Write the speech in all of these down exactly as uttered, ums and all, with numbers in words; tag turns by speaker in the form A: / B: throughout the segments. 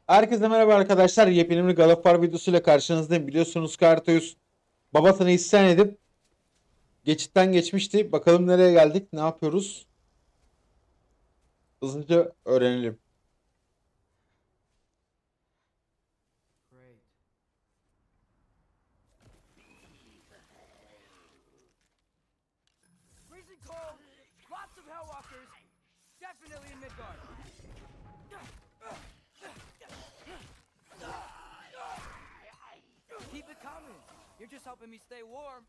A: Herkese merhaba arkadaşlar. Yepyeni bir God of War videosuyla karşınızdayım. Biliyorsunuz Kratos babasını isyan edip geçitten geçmişti. Bakalım nereye geldik, ne yapıyoruz? Hızlıca öğrenelim.
B: Great. Freezing cold, lots of Hellwalkers, definitely in Midgard. Keep it coming. You're just helping me stay warm.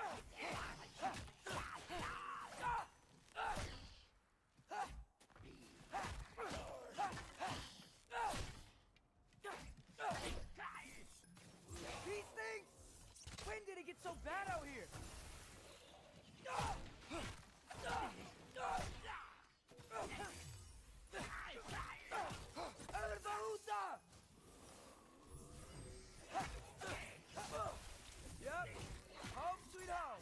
B: These things! When did it get so bad out here? Elbaúda! Yep, home sweet home.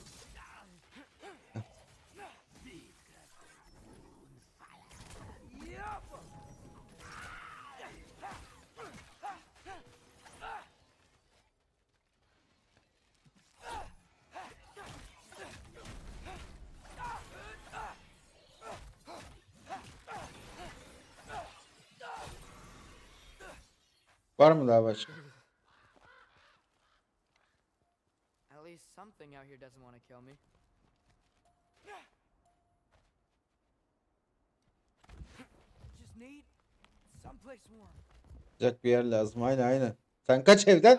B: Yep.
A: Var mı daha başka?
B: At least something out here doesn't want to kill me. Just need someplace warm.
A: Sıcak bir yer lazım. Aynen aynen. Sen kaç evden?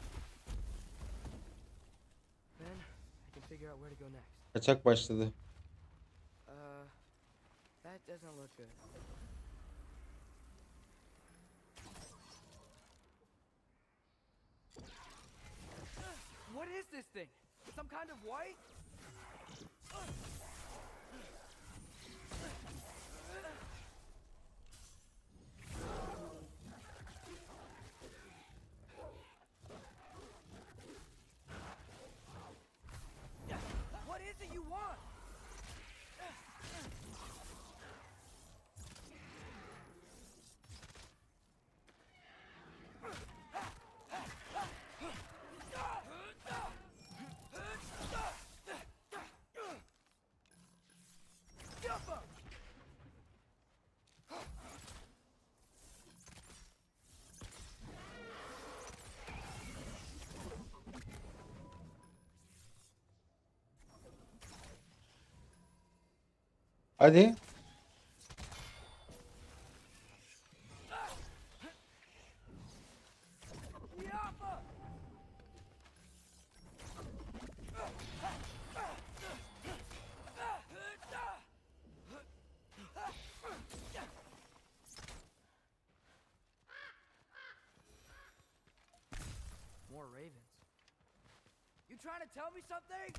B: Then I can figure out where to go next.
A: Kaçak başladı.
B: Uh, that doesn't look good. What is this thing? Some kind of white? What is it you want?
A: Hadi.
B: Yappa! More ravens. You trying to tell me something?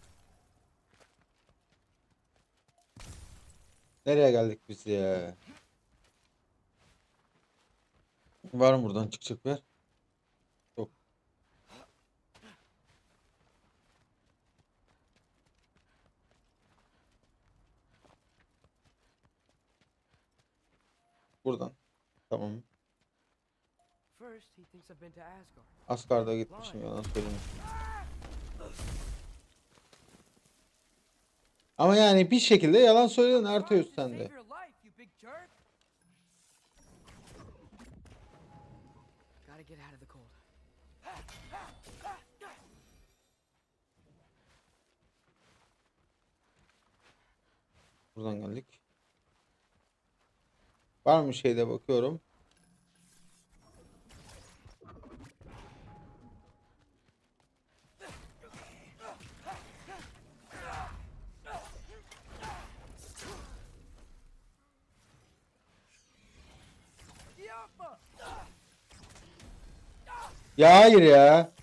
A: Nereye geldik biz ya? Var mı buradan çıkacak bir yer? Yok. Buradan. Tamam.
B: First, he thinks I've been to Asgard.
A: Asgard'a gitmişim, yalan söyleme. Ama yani bir şekilde yalan söyledin Arteus sen
B: Save
A: de.
B: your life, you big jerk. Gotta get out of the cold.
A: Buradan geldik. Var mı şeyde bakıyorum.
B: Yappa!
A: Ya hayır ya.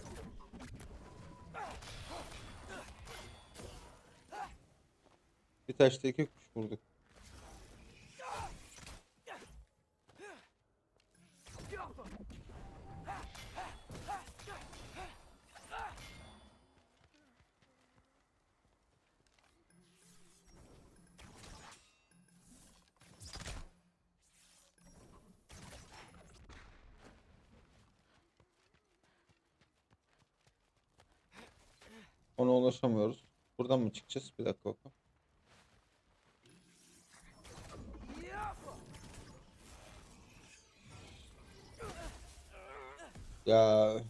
A: Bir taşta iki kuş vurduk.
B: Yappa!
A: Ona ulaşamıyoruz. Buradan mı çıkacağız? Bir dakika bakalım. Ya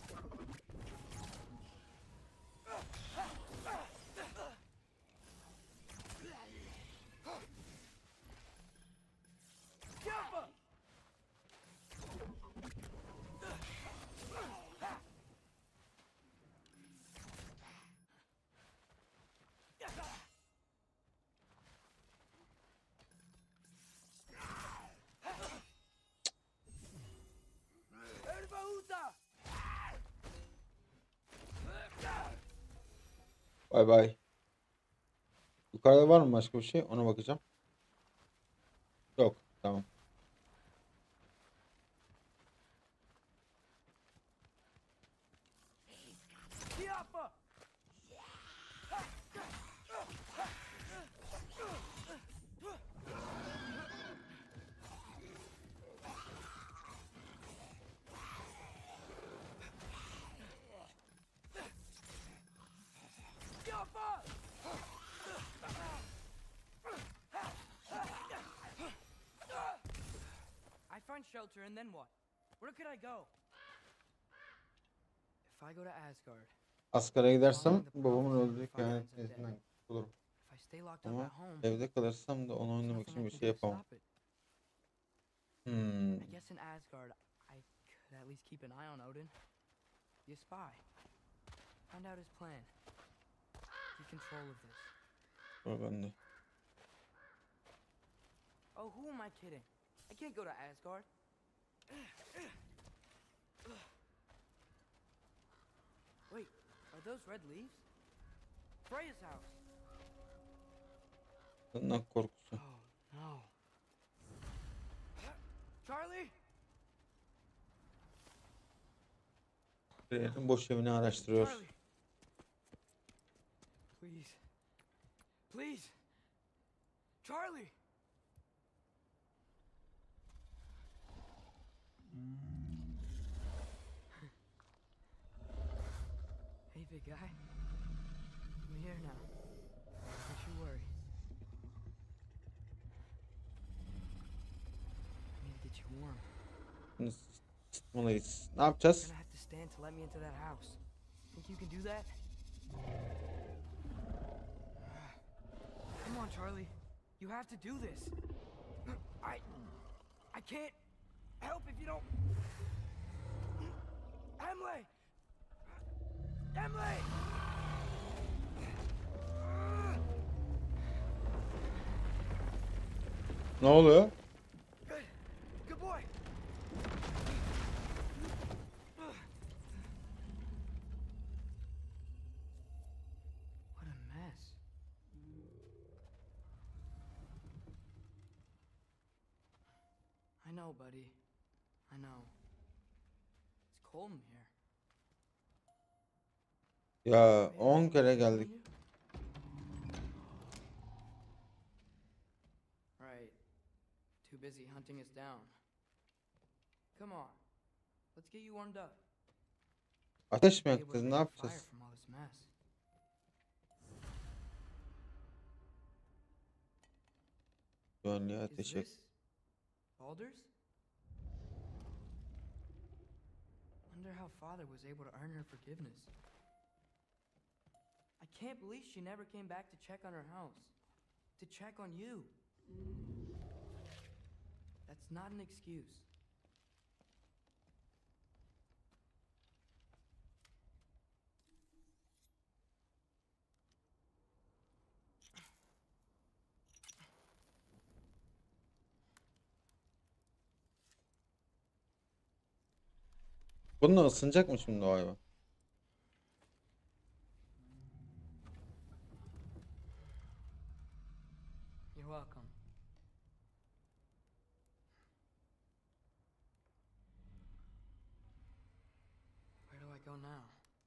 A: bay bay. Yukarıda var mı başka bir şey? Ona bakacağım. Yok. Tamam.
B: I find shelter and then what? Where could I go? If I go to Asgard,
A: Asgara gidersem babamın öldüğü kehanet izinden bulurum.
B: if I stay locked up
A: Ama
B: at home,
A: evde kalırsam da onu
B: there's
A: oynamak
B: nothing
A: için
B: I
A: bir
B: can
A: şey
B: do to
A: yapamam.
B: stop it.
A: Hmm.
B: I guess in Asgard, I could at least keep an eye on Odin. Be a spy. Find out his plan. Take control of this.
A: O bende.
B: Oh, who am I kidding? I can't go to Asgard. Wait, are those red leaves? Freya's house.
A: Senden korkusu.
B: Oh, no. Charlie?
A: Rey'nin boş evini araştırıyoruz.
B: Charlie. Please. Please. Charlie. Hey, big guy. I'm here now. Don't you worry. I need to get you warm.
A: Şimdi ısıtmalıyız. Ne
B: You're
A: yapacağız?
B: gonna have to stand to let me into that house. Think you can do that? Come on, Charlie. You have to do this. I... I can't help if you don't... Emily! Emily!
A: Ne oluyor?
B: Good. Good boy. What a mess. I know, buddy. I know. It's cold in here.
A: Ya
B: Maybe I
A: on
B: should
A: kere
B: check on
A: geldik.
B: you? Right. Too busy hunting us down. Come on. Let's get you warmed up.
A: Ateş mi
B: Be able to
A: yakacağız? Ne
B: make a fire
A: yapacağız?
B: from all this mess.
A: Güvenliğe
B: Is
A: ateş yak.
B: this Baldur's? Wonder how Father was able to earn her forgiveness. I can't believe she never came back to check on her house. To check on you. That's not an excuse.
A: Bununla ısınacak mı şimdi o hayvan?
B: You're welcome. Where do I go now?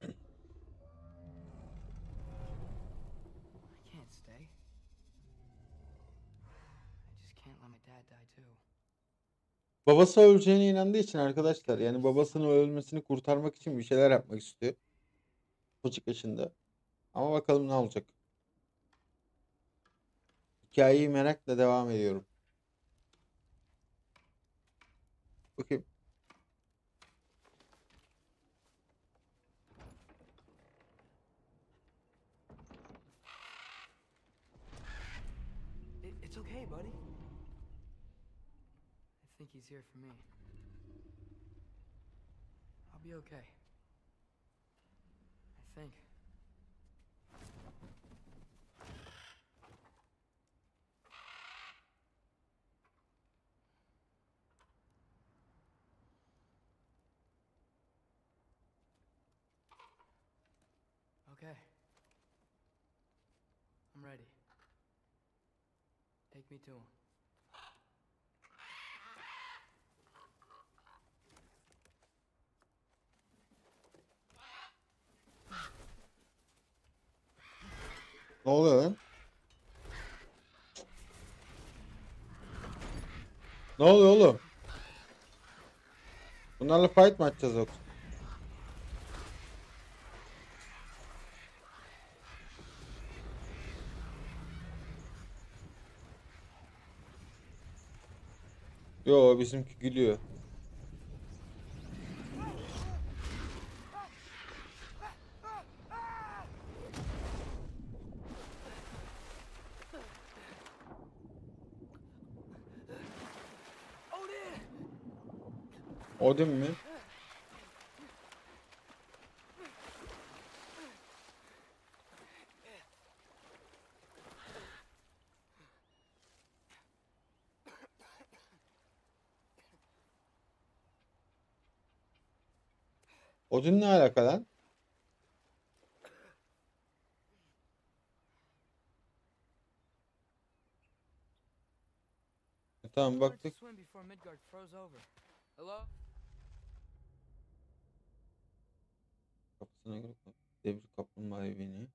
B: I can't stay. I just can't let my dad die too.
A: Babası öleceğine inandığı için arkadaşlar, yani babasının ölmesini kurtarmak için bir şeyler yapmak istiyor. Çocuk yaşında. Ama bakalım ne olacak. Hikayeyi merakla devam ediyorum. Bakayım.
B: It, it's okay, buddy. I think he's here for me. I'll be okay. I think. Okay. I'm ready. Take me to him.
A: Ne oluyor lan? Ne oluyor oğlum? Bunlarla fight mı açacağız yoksa? Yo, bizimki gülüyor.
B: Odin!
A: Odin mi? Odin ne alaka lan? E, tamam
B: I learned to
A: baktık.
B: swim before Midgard froze over. Hello?
A: Kapısına göre kap- devir kaplumbağa evini.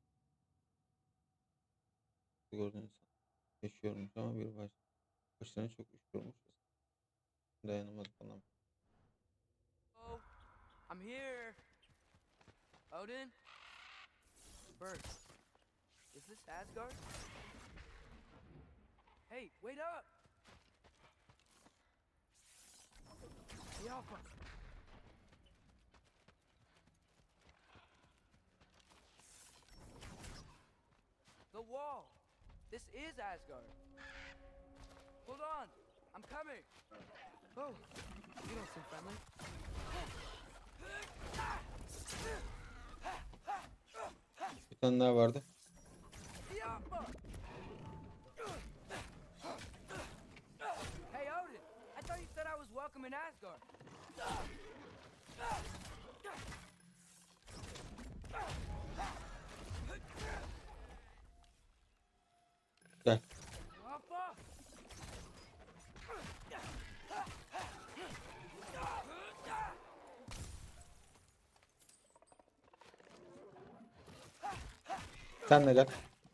A: Gördüğünüz yaşıyormuş ama bir baş başlarına çok üşüyormuş. Dayanamadı falan.
B: Oh, I'm here. Odin? Bert, is this Asgard? Hey, wait up! Yappa. The wall. This is Asgard. Hold on, I'm coming. Oh, you don't seem friendly.
A: Bir tane daha vardı.
B: Yappa. Hey Odin, I thought you said I was welcome in Asgard.
A: Gel.
B: Yappa.
A: Sen de gel.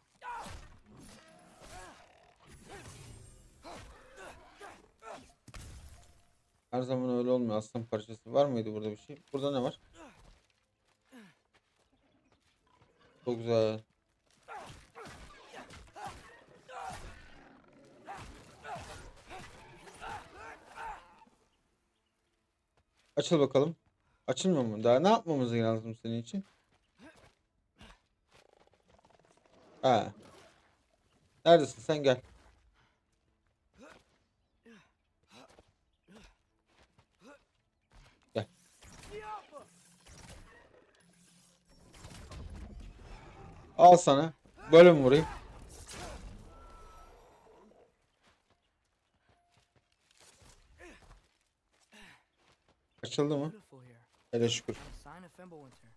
A: Her zaman öyle olmuyor. Aslan parçası. Var mıydı burada bir şey? Burada ne var? Çok güzel. Açıl bakalım. Açılmıyor mu? Daha ne yapmamız lazım senin için? Ha. Neredesin sen, gel. Gel.
B: Yappa.
A: Al sana. Böyle mi vurayım? Açıldı mı?
B: Beautiful here.
A: Hele şükür.
B: No sign of Fimbulwinter.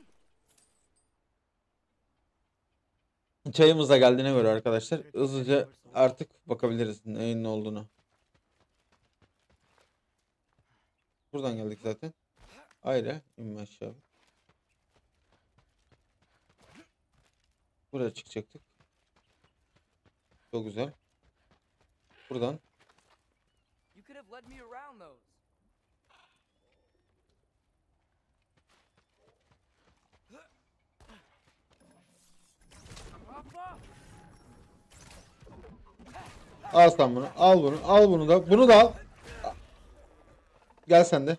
A: Çayımız da geldiğine göre arkadaşlar hızlıca artık bakabiliriz neyin ne olduğunu. Buradan geldik zaten. Ayrı inme aşağı. Buraya çıkacaktık. Çok güzel. Buradan.
B: You could have led me around those.
A: Al sen bunu. Al bunu. Al bunu da. Bunu da al. Gel sen de.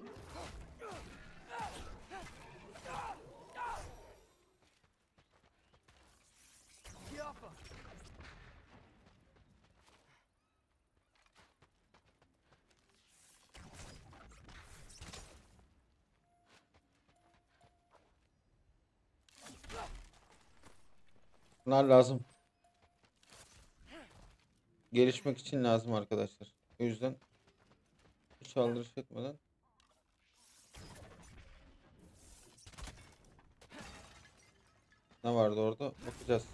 A: Bunlar lazım. Gelişmek için lazım arkadaşlar. O yüzden hiç aldırış etmeden. Ne vardı orada? Bakacağız.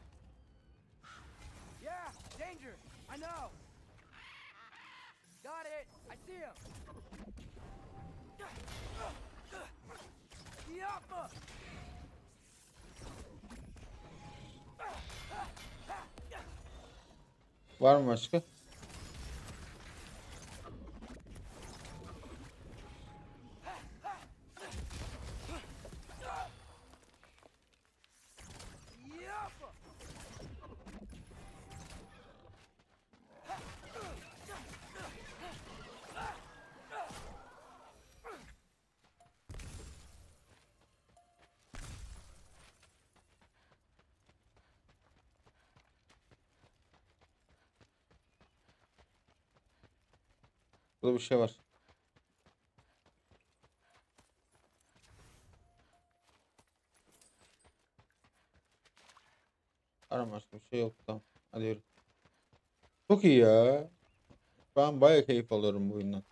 B: Yeah, danger. I know. Got it. I see him. Yapma.
A: Var mı başka?
B: Yapma.
A: Burada bir şey var. Arama başka bir şey yok. Tamam. Hadi yürü. Çok iyi ya. Ben bayağı keyif alıyorum bu oyundan.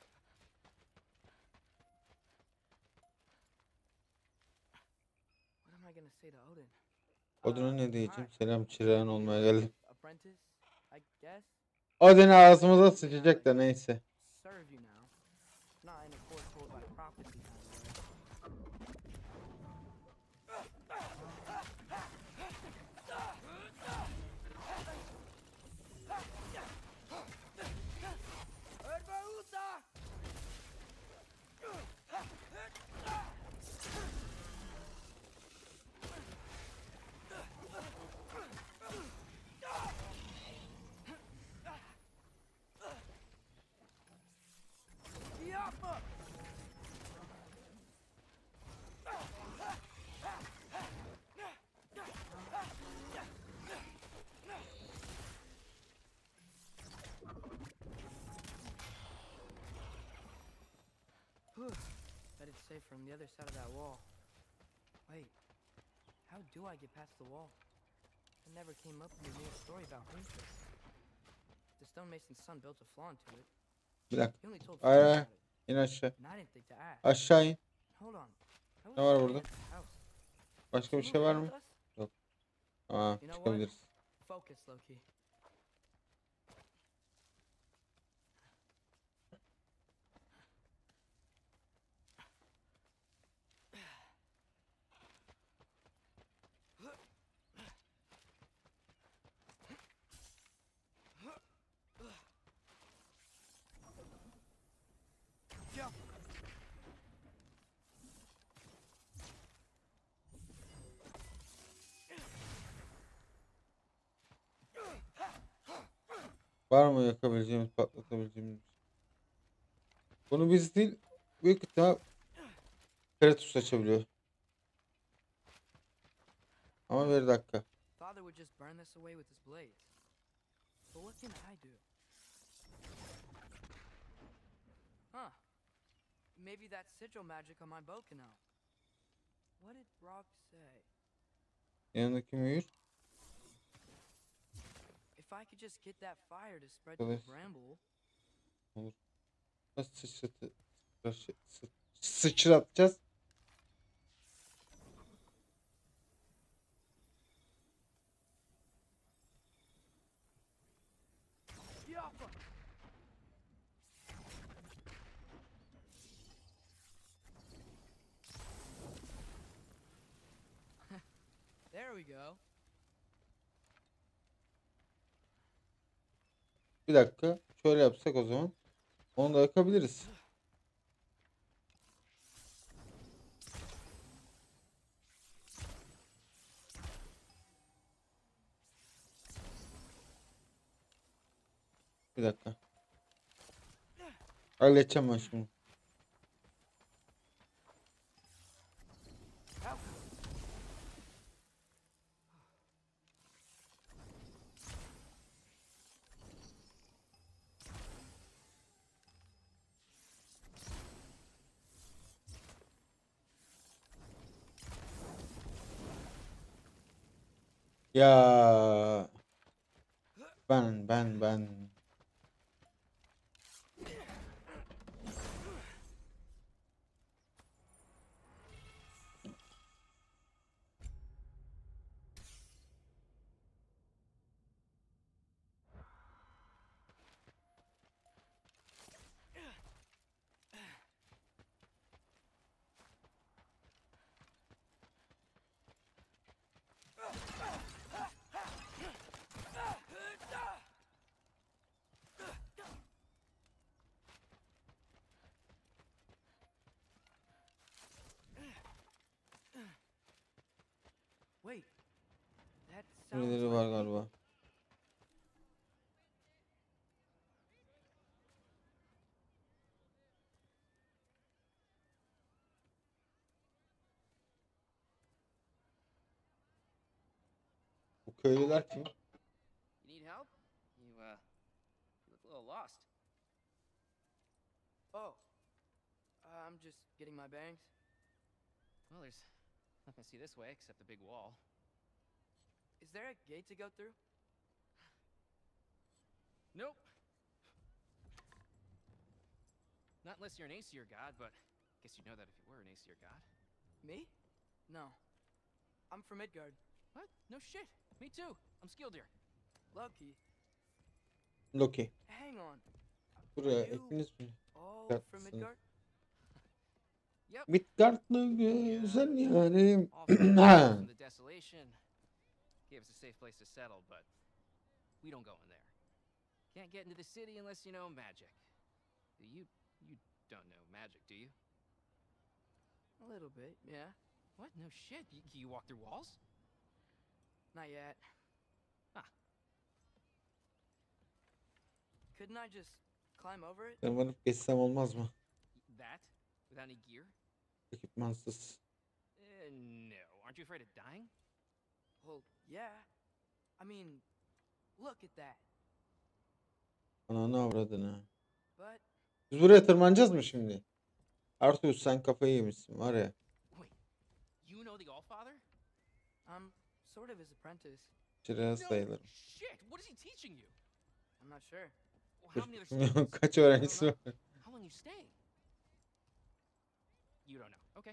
B: What am I gonna say to Odin?
A: Odin'e
B: Uh,
A: ne diyeceğim?
B: hi.
A: Selam çırağın olmaya geldim.
B: Apprentice, I guess.
A: Odin ağzımıza sıçacak da neyse.
B: Serve you now. Not in a foretold by prophecy kind of way. Herbaúta! Yapma! Bet it's safe from the other side of that wall. Wait, how do I get past the wall? It never came up in the new story about Princess. The stonemason's son built a flaw into it.
A: Bir dakika.
B: He only told
A: Ay,
B: Finn
A: ay.
B: about it,
A: İn aşağı.
B: and I didn't think to ask.
A: Aşağı in.
B: Hold on. I was
A: Ne var
B: staying
A: burada?
B: at the house.
A: Başka bir
B: Is
A: şey var
B: Luke
A: mı?
B: with us?
A: Aa,
B: You know what?
A: çıkabiliriz.
B: Focus, Loki. Jump.
A: Var mı yakabileceğimiz, patlatabileceğimiz? Bunu biz değil, büyük ihtimal Kratos açabiliyor. Ama bir dakika.
B: Father would just burn this away with his blades. But what can I do? Huh. Maybe that sigil magic on my bow can help. What did Brock say?
A: Yanındaki mühür.
B: If I could just get that fire to spread to the
A: Evet.
B: bramble.
A: Nasıl sıçratı, sıçra- sı- sıçratacağız?
B: Yapma. There we go.
A: Bir dakika. Şöyle yapsak o zaman. Onu da yakabiliriz. Bir dakika. Halledeceğim ben şimdi. Ya ben ben ben
B: Wait, that sounds
A: birileri
B: like
A: var
B: me.
A: galiba. Bu köylüler kim?
B: You need help? You, uh, you look a little lost. Oh, uh, I'm just getting my bearings.
C: Well, there's nothing to see this way except the big wall.
B: Is there a gate to go through?
C: Nope. Not unless you're an Aesir god, but I guess you'd know that if you were an Aesir god.
B: Me? No. I'm from Midgard.
C: What? No shit. Me too. I'm Skildir.
B: Loki.
A: Loki.
B: Hang on.
A: Buraya
B: You-
A: hepiniz mi?
B: All
A: Got
B: from
A: some-
B: Midgard?
C: Yep.
A: Midgard'lı güzel yani.
C: All from the desolation. Gave us a safe place to settle, but we don't go in there. Can't get into the city unless you know magic. You you don't know magic, do you?
B: A little bit, yeah.
C: What? No shit. You, you walk through walls?
B: Not yet.
C: Huh.
B: Couldn't I just climb over it?
A: Ben varıp geçsem olmaz mı?
C: That? Without any gear?
A: Ekipmansız.
C: Uh, no. Aren't you afraid of dying?
B: Well, yeah. I mean, look at that.
A: Ananı avradını.
B: But
A: Biz buraya tırmanacağız mı şimdi? Arthur sen kafayı yemişsin var ya.
C: Wait. You know the Allfather?
B: I'm sort of his apprentice.
A: Çırağı sayılırım.
C: Shit. What is he teaching you?
B: I'm not sure.
C: Well, how many other students?
A: Kaç öğrencisi var?
C: How long you staying? You don't know. Okay.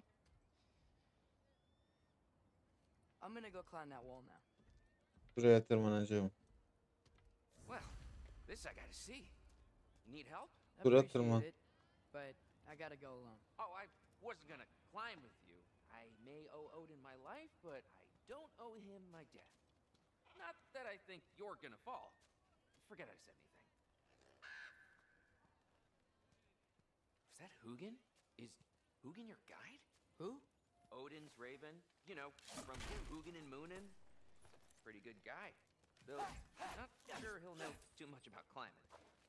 B: I'm gonna go climb that wall now.
A: Buraya tırmanacağım.
C: Well, this I gotta see. You need help?
A: Tura
B: Appreciate
A: tırman.
B: it, but I gotta go alone.
C: Oh, I wasn't gonna climb with you. I may owe Odin my life, but I don't owe him my death. Not that I think you're gonna fall. Forget I said anything. Was that Hugin? Is Hugin your guide?
B: Who?
C: Odin's raven, you know, from Hugin and Moonin. Pretty good guy. Though, not sure he'll know too much about climbing.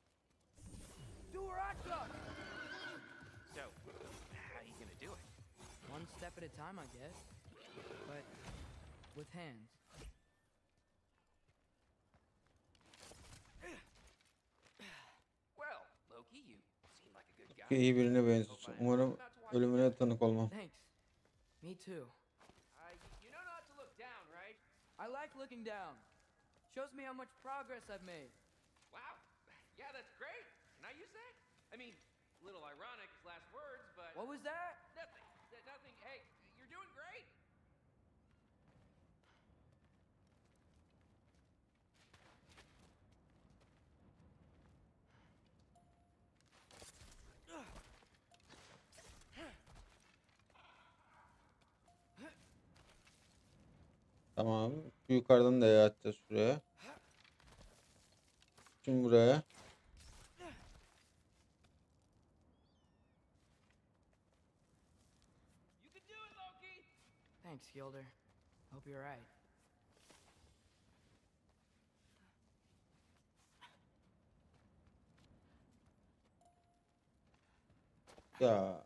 B: Duraka!
C: So, how you gonna do it?
B: One step at a time, I guess. But with hands.
C: Well, Loki, you seem like a good guy.
A: İyi birine benziyorsun. Umarım ölümüne tanık olmam.
B: Thanks. Me too.
C: Uh, you know not to look down, right?
B: I like looking down. Shows me how much progress I've made.
C: Wow. Yeah, that's great. Can I use that? I mean, a little ironic, his last words, but
B: What was that?
C: nothing. Th- Nothing. Hey, you're doing great.
A: Tamam. Yukarıdan da yatacağız şuraya. Şimdi buraya.
C: You can do it, Loki.
B: Thanks, Gilder. Hope you're right.
A: Ya.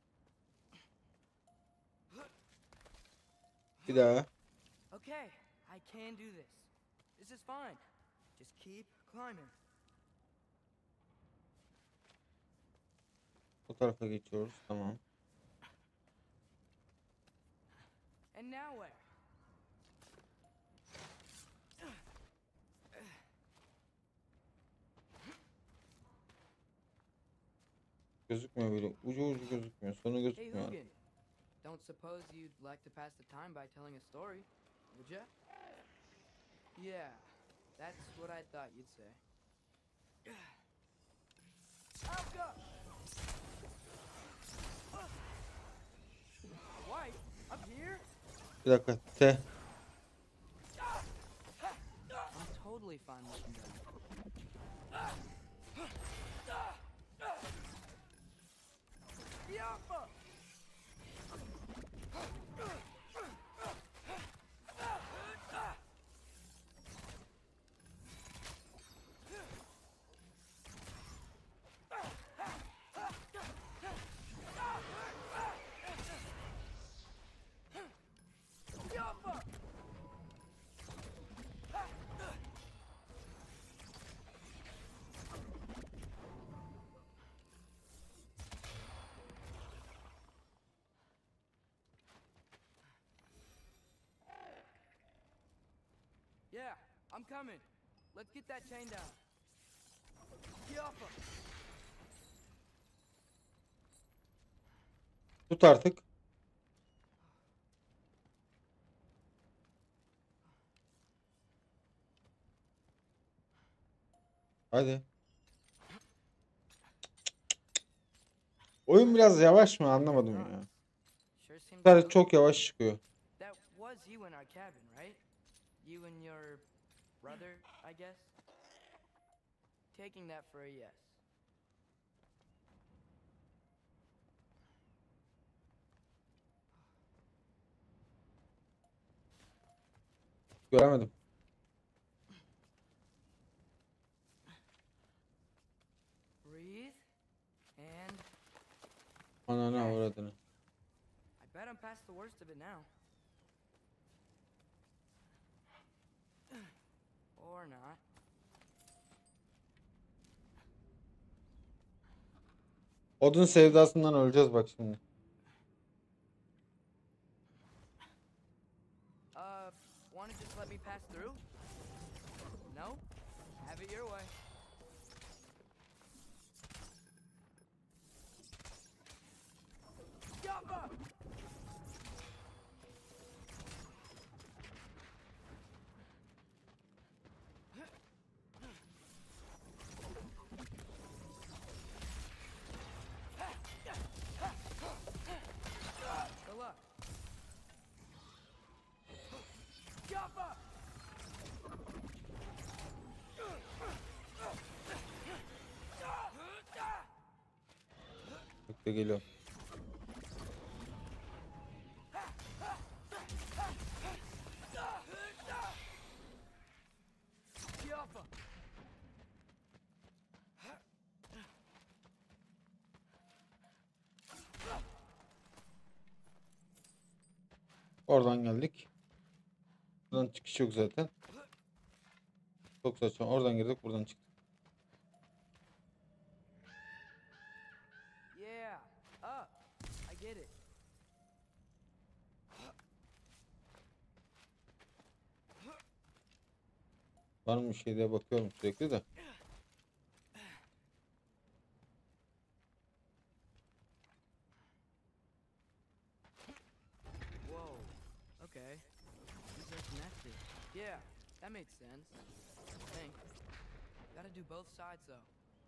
A: Bir daha.
B: Okay, I can do this. This is fine. Just keep climbing.
A: Bu tarafa geçiyoruz. Tamam.
B: And now where?
A: Gözükmüyor böyle. Ucu ucu gözükmüyor. Sonu
B: Hey
A: gözükmüyor.
B: Hugin, don't suppose you'd like to pass the time by telling a story, would ya? Yeah, that's what I thought you'd say. Alka! White, up here?
A: Bir dakika. T.
B: I'm totally fine looking down. Yappa! Yappa! Yeah, I'm coming. Let's get that chain down. Yappa!
A: Tut artık. Hadi. Oyun biraz yavaş mı anlamadım ya.
B: Sure seems
A: Sadece
B: so.
A: çok yavaş çıkıyor.
B: That was you in our cabin, right? You and your brother, I guess? Taking that for a yes.
A: Göremedim.
B: Breathe. And
A: Ananı avradını.
B: I bet I'm past the worst of it now. Or not.
A: Odun sevdasından öleceğiz bak şimdi.
B: Uh, wanna just let me pass through? No? Have it your way. Yappa! Good luck. Yappa!
A: Bekle geliyor.
B: Yappa!
A: Oradan geldik. Buradan çıkış yok zaten. Çok saçma. Oradan girdik, buradan çıktık.
B: Yeah, up. I get it.
A: Var mı bir şey diye bakıyorum sürekli de.
B: Whoa. Okay. These are connected. Yeah, that makes sense. I think. Gotta do both sides though.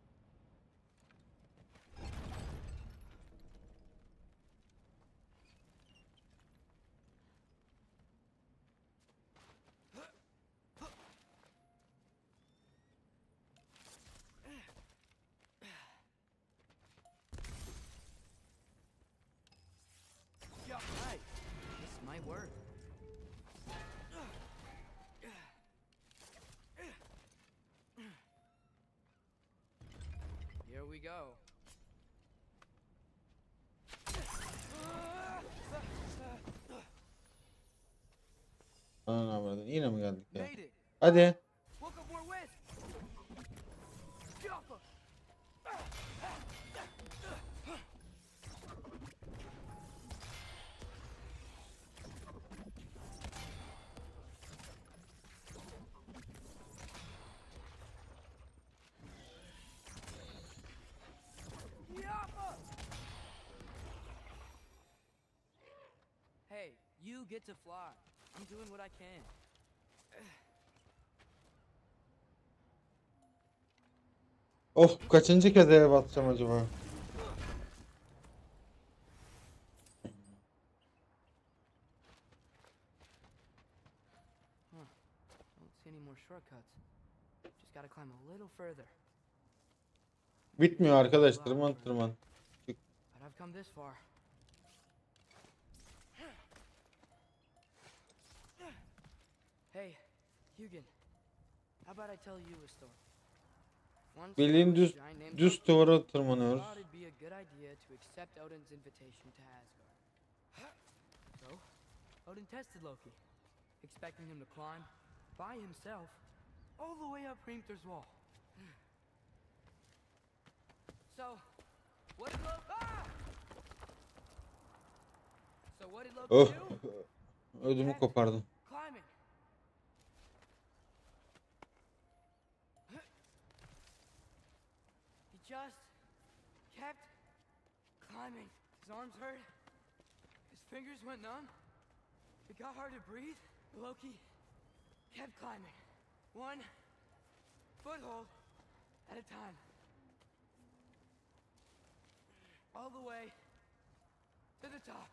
B: Yeah, right. This might work. Here we go.
A: yine mi geldik ya?
B: Made it.
A: Hadi.
B: Woke up more west. Jaffa. Jaffa. Hey, you get to fly. I'm doing what I can.
A: Of, kaçıncı kez eve basacağım acaba?
B: Don't see any more shortcuts. Just gotta climb a little further.
A: Bitmiyor arkadaş. Tırman tırman.
B: But I've come this far. Hey, Hugin. How about I tell you a story? Once there
A: Bildiğin
B: was a
A: düz
B: giant named
A: düz
B: Loki.
A: duvara
B: I
A: tırmanıyoruz.
B: thought it'd be a good idea to accept Odin's invitation to Asgard. So, Odin tested Loki, expecting him to climb by himself all the way up Hrimthur's wall. So, what did Loki? Ah! So what did Loki
A: Oh,
B: do?
A: ödümü kopardım.
B: Climbing. He just kept climbing. His arms hurt. His fingers went numb. It got hard to breathe. Loki kept climbing. One foothold at a time. All the way to the top.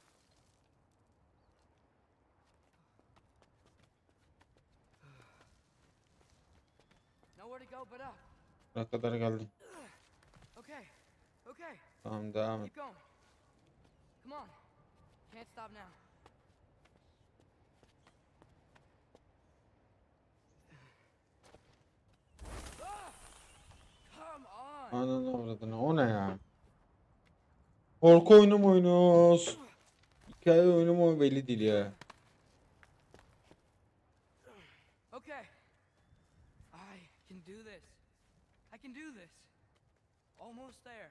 B: Nowhere to go but up.
A: Buraya kadar geldim.
B: Okay, okay,
A: Tamam, devam et.
B: keep going. Come on, can't stop now. Ah! Come on.
A: Ananı avradını. O ne ya? Korku oyunu mu oynuyoruz? Hikaye oyunu mu belli değil ya.
B: Okay, I can do this. I can do this. Almost there.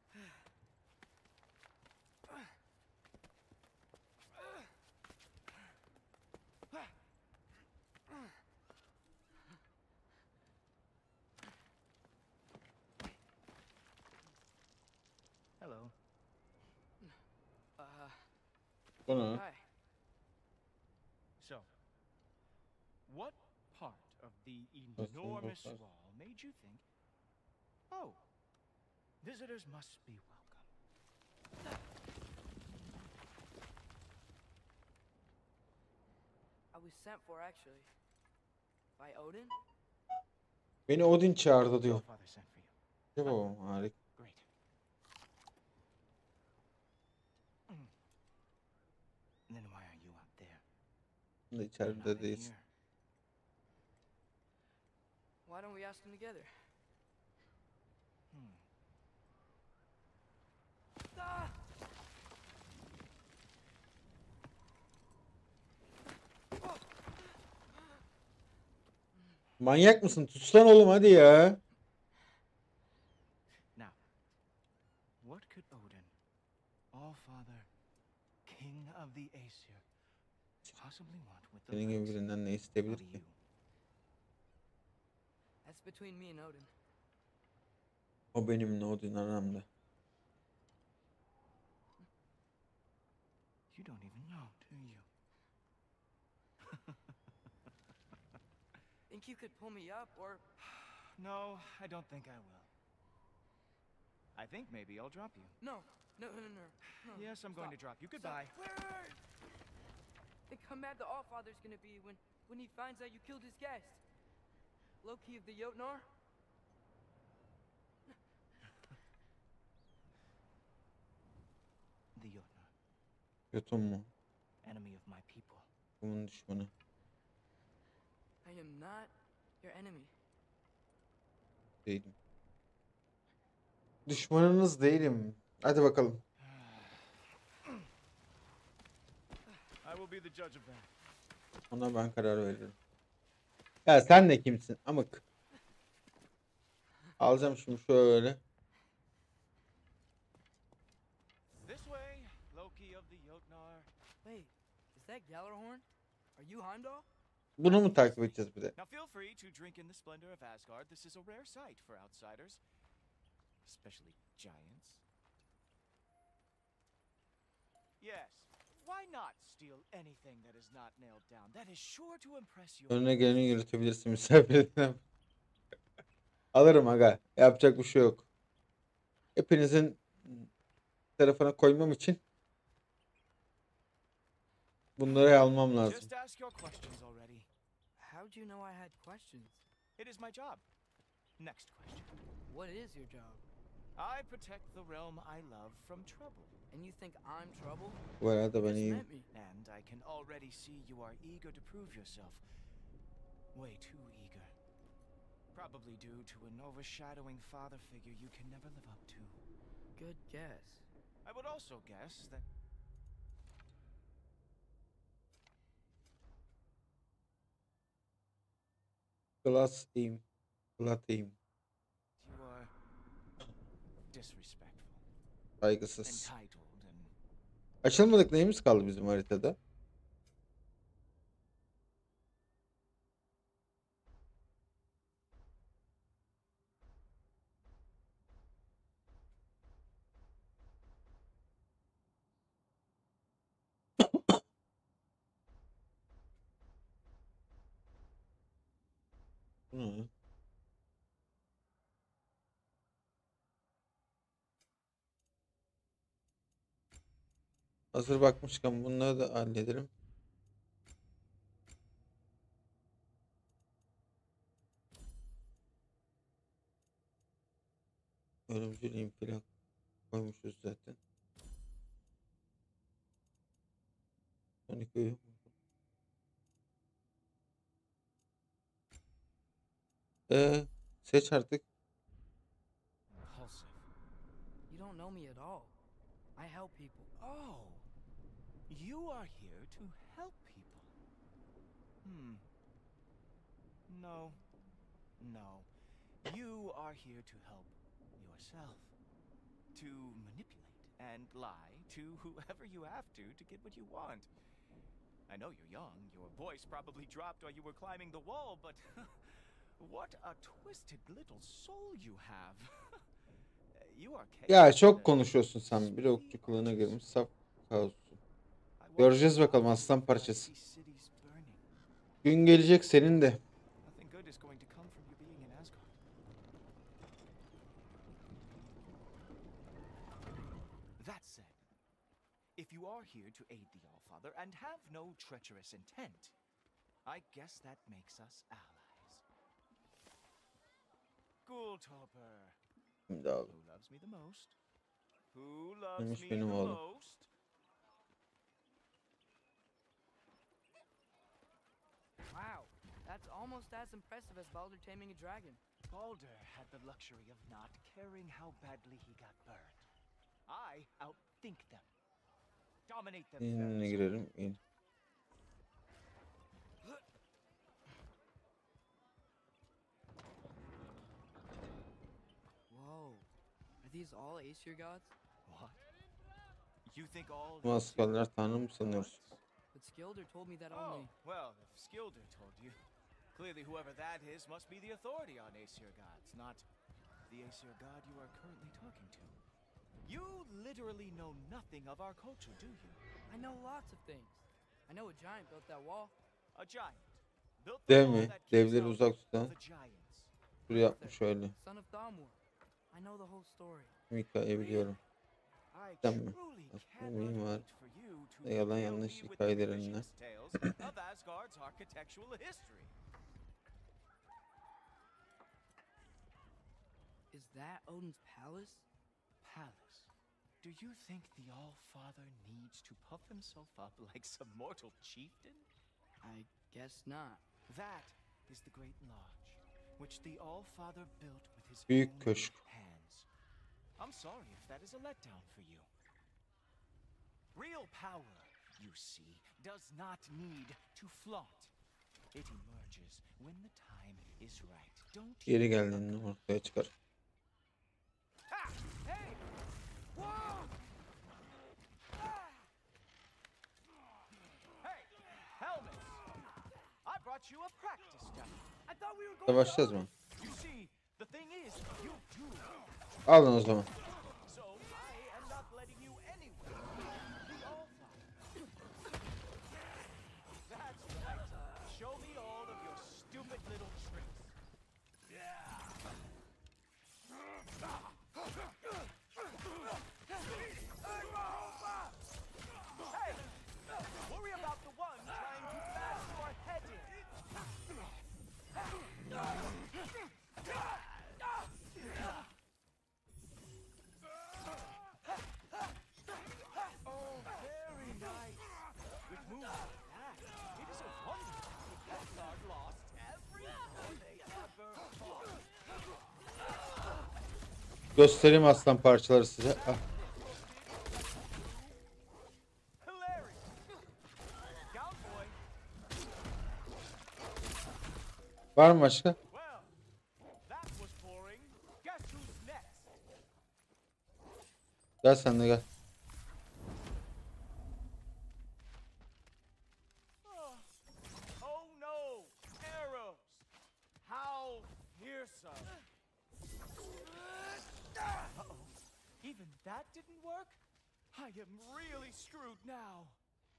C: Hello.
B: Uh,
A: Bu ne?
B: hi.
D: So, what part of the
A: That's
D: enormous
A: wonderful.
D: wall made you think, oh, visitors must be welcome?
B: I was sent for actually. By Odin?
A: Beni Odin çağırdı diyor.
D: Your father sent for you.
A: Acaba o? Harika.
D: Great. Mm. Then why are you out there?
A: Şimdi
D: Not
A: içeride
D: in
A: değilsin.
D: here.
B: Why don't we ask them together?
D: Hmm.
B: Ah!
A: Manyak mısın? Tutsan oğlum hadi ya.
D: Now, what could Odin, Allfather, King of the Aesir, possibly want with the
A: Senin gibi
D: likes
A: birinden ne
D: of
A: isteyebilir
D: you?
A: ki?
B: That's between me and Odin.
A: O benimle Odin aramda.
D: You don't even know, do you?
B: Think you could pull me up, or
D: No, I don't think I will. I think maybe I'll drop you.
B: no, no, no, no, no.
D: Yes, I'm going to
B: Stop.
D: drop you.
B: Stop.
D: Goodbye.
B: Wait, wait, wait. Think how mad the Allfather's gonna be when when he finds out you killed his guest. Loki of the Jotnar.
D: The Jotnar,
A: Yutun mu?
D: enemy of my people.
A: Bunun düşmanı.
B: I am not your enemy.
A: Değilim. Düşmanınız değilim. Hadi bakalım.
D: I will be the judge of that.
A: Ona ben karar veririm. Ya sen de kimsin? Amık. Alacağım şunu şöyle.
D: This way, Loki of the Jotnar.
B: Wait, is that Gjallarhorn? Are you Heimdall?
A: Bunu mu takip edeceğiz bir de?
D: Now feel free to drink in the splendor of Asgard. This is a rare sight for outsiders, especially giants. Yes, why not steal anything that is not nailed down? That is sure to impress you.
A: Önüne geleni yürütebilirsin misafirine. Alırım aga. Yapacak bir şey yok. Hepinizin tarafına koymam için bunları almam lazım.
D: Just ask your questions already.
B: How'd you know I had questions?
D: It is my job. Next question.
B: What is your job?
D: I protect the realm I love from trouble.
B: And you think I'm trouble?
A: Bu arada ben
B: Just
A: iyiyim.
B: met me.
D: And I can already see you are eager to prove yourself. Way too eager. Probably due to an overshadowing father figure you can never live up to.
B: Good guess.
D: I would also guess that
A: Glass aim. Glass aim.
D: you are disrespectful,
A: Saygısız.
D: entitled, and
A: Açılmadık neyimiz kaldı bizim haritada? Bu ne? Hazır bakmışken bunları da hallederim. Ölümcül infilak koymuşuz zaten. Sonic'i Ee, seç artık.
D: impulsive.
B: You don't know me at all. I help people.
D: Oh, you are here to help people. Hmm. No. No. You are here to help yourself. To manipulate and lie to whoever you have to to get what you want. I know you're young. Your voice probably dropped while you were climbing the wall, but what a twisted little soul you have. You are
A: Ya
D: chaos
A: çok
D: and
A: konuşuyorsun sen. Bir okçu kılığına
D: chaos.
A: girmiş saf kaossun.
D: I wonder
A: Göreceğiz
D: how
A: bakalım
D: you
A: aslan
D: guys
A: parçası.
D: see cities burning.
A: Gün gelecek senin de.
D: Nothing good is going to come from you being in Asgard. That said, if you are here to aid the Allfather and have no treacherous intent, I guess that makes us allies. Ghoultoper,
A: Şimdi abi.
D: who loves me the most? Who loves
A: Neymiş
D: me
A: benim
D: the
A: oğlum?
D: most?
B: Wow, that's almost as impressive as Baldur taming a dragon.
D: Baldur had the luxury of not caring how badly he got burned. I outthink them. Dominate them
A: İnine
D: fairly.
A: girelim. İn.
B: Whoa, are these all Aesir gods?
D: What? You think all
A: Bu askerler tanrı mı sanıyorsun?
B: But Skilder told me that
D: Oh,
B: only.
D: well, if Skilder told you. Clearly whoever that is must be the authority on Aesir gods, not the Aesir god you are currently talking to. You literally know nothing of our culture, do you?
B: I know lots of things. I know a giant built that wall.
D: A giant. Built the
A: Dev
D: wall
A: mi?
D: that keeps
A: Devleri
D: out
A: uzak tutan.
D: the giants.
A: Şuraya yapmış öyle.
B: Son of Thamur. I know the whole story.
A: Hikayeyi biliyorum.
D: I
A: Sen mi?
D: truly
A: Aslında
D: cannot
A: miyim var?
D: wait for you to
A: Yalan
D: regale
A: yanlış
D: me with the
A: hikayelerinden.
D: delicious tales of Asgard's architectural history.
B: Is that Odin's palace?
D: Palace. Do you think the All-Father needs to puff himself up like some mortal chieftain?
B: I guess not.
D: That is the Great Lodge, which the All-Father built with his
A: Büyük
D: own
A: köşk.
D: hands. I'm sorry if that is a letdown for you. Real power you see, does not need to flaunt. It emerges when the time is right. Don't
A: Yeri
D: you?
A: geldiğinde ortaya çıkar.
D: Ha! Hey! Whoa! Ah! Hey, helmets! I brought you a practice dummy. I thought we were going
A: Savaşacağız
D: to...
A: mı?
D: You see, the thing is, you do.
A: Alın o zaman.
D: So I am not letting you anywhere. We all thought. That's right. Show me all of your stupid little tricks. Hey! Worry about the one trying to bash your head in. Oh, very nice. With moves like that, it is a wonder that Guard lost every war they ever fought.
A: Göstereyim aslan parçaları size. Ah.
D: Hilarious. Cowboy.
A: Var mı başka?
D: Well, that was boring. Guess who's next?
A: Gel sen de gel.
D: Oh, oh no, arrows. How fearsome. Uh-oh. Even that didn't work? I am really screwed now.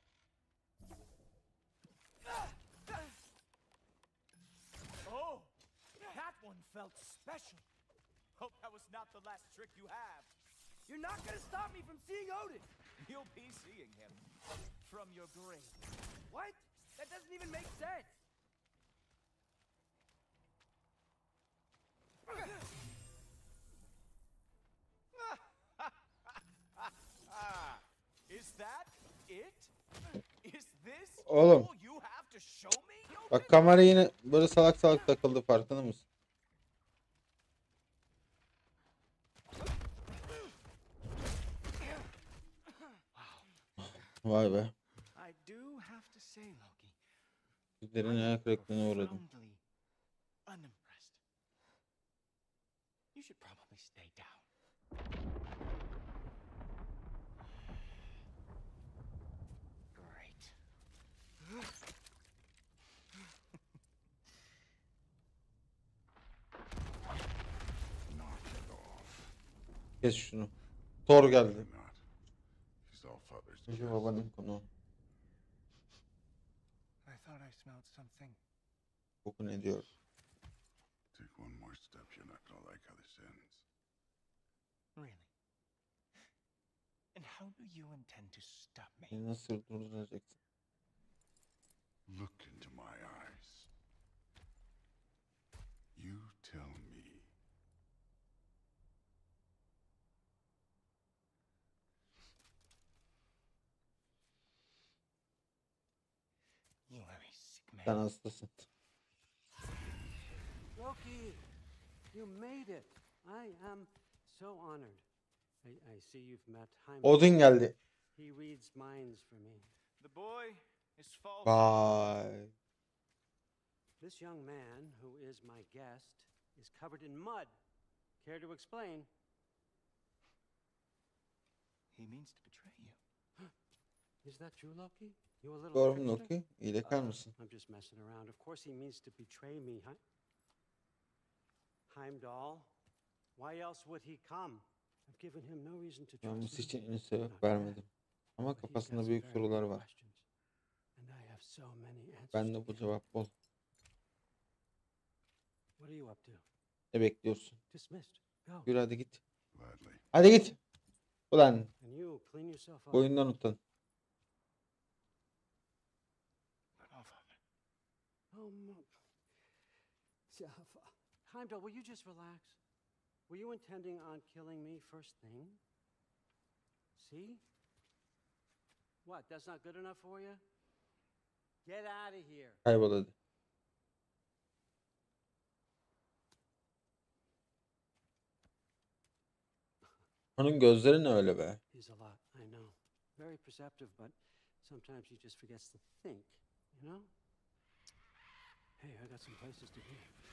D: Oh, that one felt special. Hope that was not the last trick you have.
B: You're not gonna stop me from seeing Odin!
D: You'll be seeing him from your grave.
B: What? That doesn't even make sense!
D: Is that it? Is this
A: Oğlum.
D: all you have to show me? Yogi?
A: Bak kamera yine böyle salak salak takıldı, farkında mısın? Vay be.
D: I do have to say, Loki,
A: Bizlerin ayak kırıklığına uğradım.
D: profoundly unimpressed. You should probably stay down. Great.
A: Kes şunu. Thor geldi.
E: Not. He's all father's
A: Şu babanın konu.
D: I thought I smelled something.
A: Koku ne diyor?
E: Take one more step, you're not gonna like how this ends.
D: Really? And how do you intend to stop me?
A: Beni nasıl durduracaksın?
E: Look into my eyes. You tell me.
D: You are a sick man.
A: Sen hastasın.
F: Loki, you made it. I am so honored. I, I see you've met Heimdall.
A: Odin geldi.
F: He reads minds for me.
D: The boy is false.
A: Vay.
F: This young man, who is my guest, is covered in mud. Care to explain?
D: He means to betray you.
F: Is that true, Loki? You a little
A: Doğru mu
F: trickster?
A: Loki? İyilikler misin?
F: I'm just messing around. Of course he means to betray me. He- Heimdall? Why else would he come? I've given him no reason to
A: Gelmesi
F: trust
A: için
F: me.
A: en sebep
F: Not bad.
A: vermedim. Ama
F: But he's got
A: kafasında
F: some
A: büyük
F: very
A: sorular
F: good
A: var.
F: questions. And I have so many answers
A: Ben
F: to
A: de bu
F: give.
A: cevap bol.
F: What are you up to?
A: Ne bekliyorsun?
F: Dismissed. Go.
A: Yürü hadi git.
E: Gladly.
A: Hadi git. Ulan
F: And you clean yourself up.
A: boyundan utan.
D: Oh, Father.
F: Oh, no. Yeah, f- Heimdall, will you just relax? Were you intending on killing me first thing? See? What, that's not good enough for you? Get out of here.
A: Kaybol hadi. Onun gözleri ne öyle be?
F: He's a lot, I know. Very perceptive, but Sometimes he just forgets to think, you know? Hey, I got some places to be.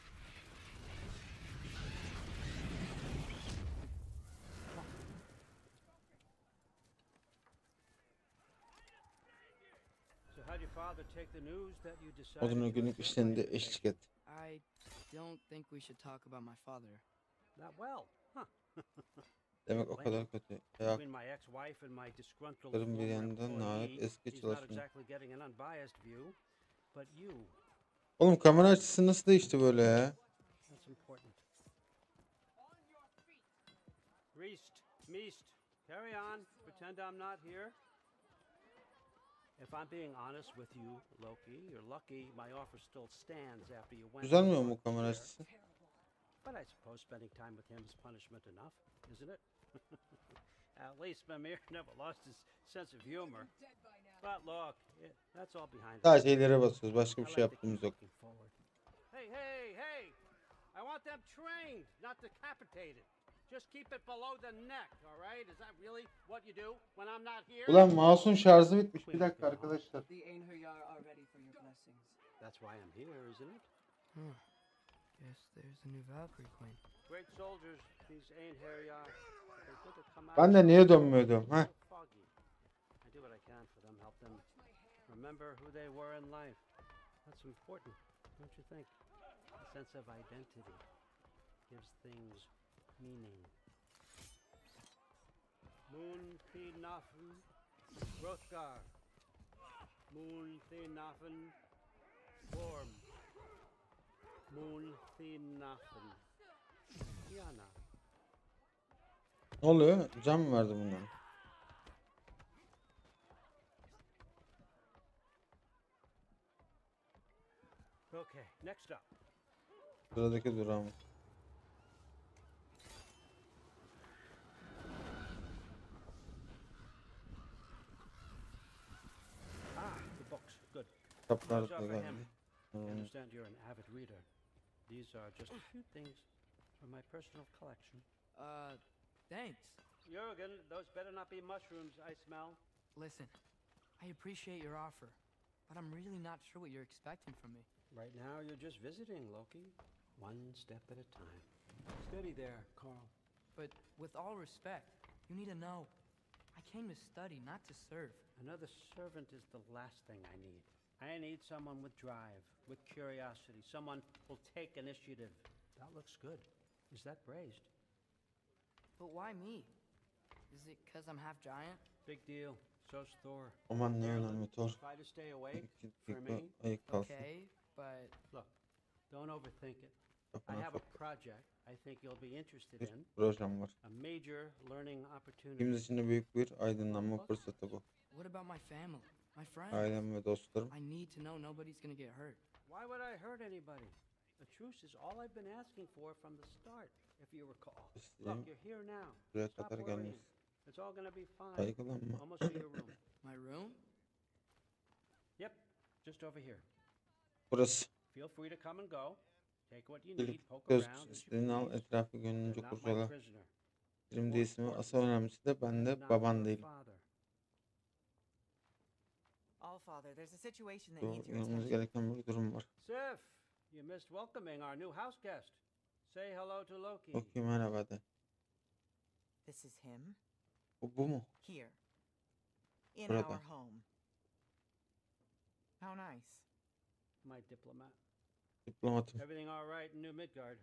F: So how'd your father take the news that you decided
A: Odun'un
F: you were
A: günlük
F: killed
A: işlerinde
F: by your
A: eşlik et.
B: I don't think we should talk about my father.
F: Not well, huh?
A: Demek o kadar kötü. Ayaklarım
F: Between my ex-wife and my disgruntled
A: bir
F: former
A: yandan lanet
F: employee,
A: eski
F: he's not
A: çalışma.
F: exactly getting an unbiased view, but you,
A: Oğlum kamera açısı nasıl değişti böyle ya?
F: that's important. Reist, Meest, carry on. Pretend I'm not here. If I'm being honest with you, Loki, you're lucky my offer still stands after you went.
A: Düzelmiyor
F: to
A: mu
F: work
A: kamera
F: here.
A: açısı?
F: But I suppose spending time with him is punishment enough, isn't it? At least Mimir never lost his sense of humor. But look, it, that's all behind us.
A: Sadece ileri basıyoruz. Başka bir
F: I
A: şey
F: like to
A: yaptığımız
F: keep
A: yok.
F: looking forward. Hey, hey, hey! I want them trained, not decapitated. Just keep it below the neck, all right? Is that really what you do when I'm not here?
A: Ulan mouse'un şarjı bitmiş. Bir dakika arkadaşlar.
G: The Einherjar are ready for your blessings.
F: That's why I'm here, isn't it?
B: Huh. Guess there's a new Valkyrie Queen.
F: Great soldiers, these Einherjar. They're good to come out.
A: Ben de niye dönmüyor diyorum, ha?
F: Foggy. I do what I can for them, help them remember who they were in life. That's important, don't you think? A sense of identity gives things meaning. Moon Thinafen Hrothgar. Moon Thinafen Gorm. Moon Thinafen Yana.
A: Ne oluyor? Can mı verdi bunlara?
F: Okay, next up.
A: Sıradaki durağım.
F: Ah, the books. Good.
A: Kitaplar
F: Those
A: da
F: are for
A: geldi.
F: him. I
A: Hmm.
F: understand you're an avid reader. These are just a few things from my personal collection.
B: Uh, thanks.
F: Jurgen, those better not be mushrooms I smell.
B: Listen, I appreciate your offer, but I'm really not sure what you're expecting from me.
F: Right now, you're just visiting, Loki. One step at a time. Steady there, Carl.
B: But with all respect, you need to know. I came to study, not to serve.
F: Another servant is the last thing I need. I need someone with drive, with curiosity, someone who'll take initiative. That looks good. Is that braised?
B: But why me? Is it because I'm half giant?
F: Big deal. So's Thor.
A: Aman ne önemli Thor.
F: Try to stay awake
A: İki
F: for
A: dakika
F: me.
A: ayık kalsın.
B: Okay, but
F: Look, don't overthink it. I
A: Kafana
F: have a
A: sok.
F: project I think you'll be interested
A: Bir
F: in.
A: projem var.
F: A major learning opportunity.
A: İkimiz için de büyük bir aydınlanma fırsatı bu.
B: what about my family, my friends?
A: Ailem ve dostlarım.
B: I need to know nobody's gonna get hurt.
F: Why would I hurt anybody? A truce is all I've been asking for from the start, if you recall.
A: İstediğim
F: Look, you're here now.
A: buraya
F: Stop
A: kadar
F: worrying.
A: gelmesi.
F: It's all gonna be fine.
A: Kaygılanma.
F: Almost to your room.
B: My room?
F: Yep, just over here.
A: Burası.
F: Feel free to come and go. Take what you need,
A: Gelip
F: poke
A: göz
F: around as you
A: istediğini al,
F: please.
A: etrafı
F: You're
A: gönlünce
F: not my
A: kurcala.
F: prisoner.
A: Benim değilsin ve asıl önemlisi de ben de
F: Not
A: baban
F: your
A: değilim.
F: father.
G: All father, there's a situation that
A: Doğru,
G: needs your
A: yapmamız
G: attention.
A: gereken bir durum var.
F: Sif, you missed welcoming our new house guest. Say hello to Loki.
A: Loki merhaba de.
G: This is him
A: Bu, bu mu?
G: here in
A: Burada.
G: our home. How nice.
F: My diplomat.
A: Diplomatım.
F: Everything all right in New Midgard?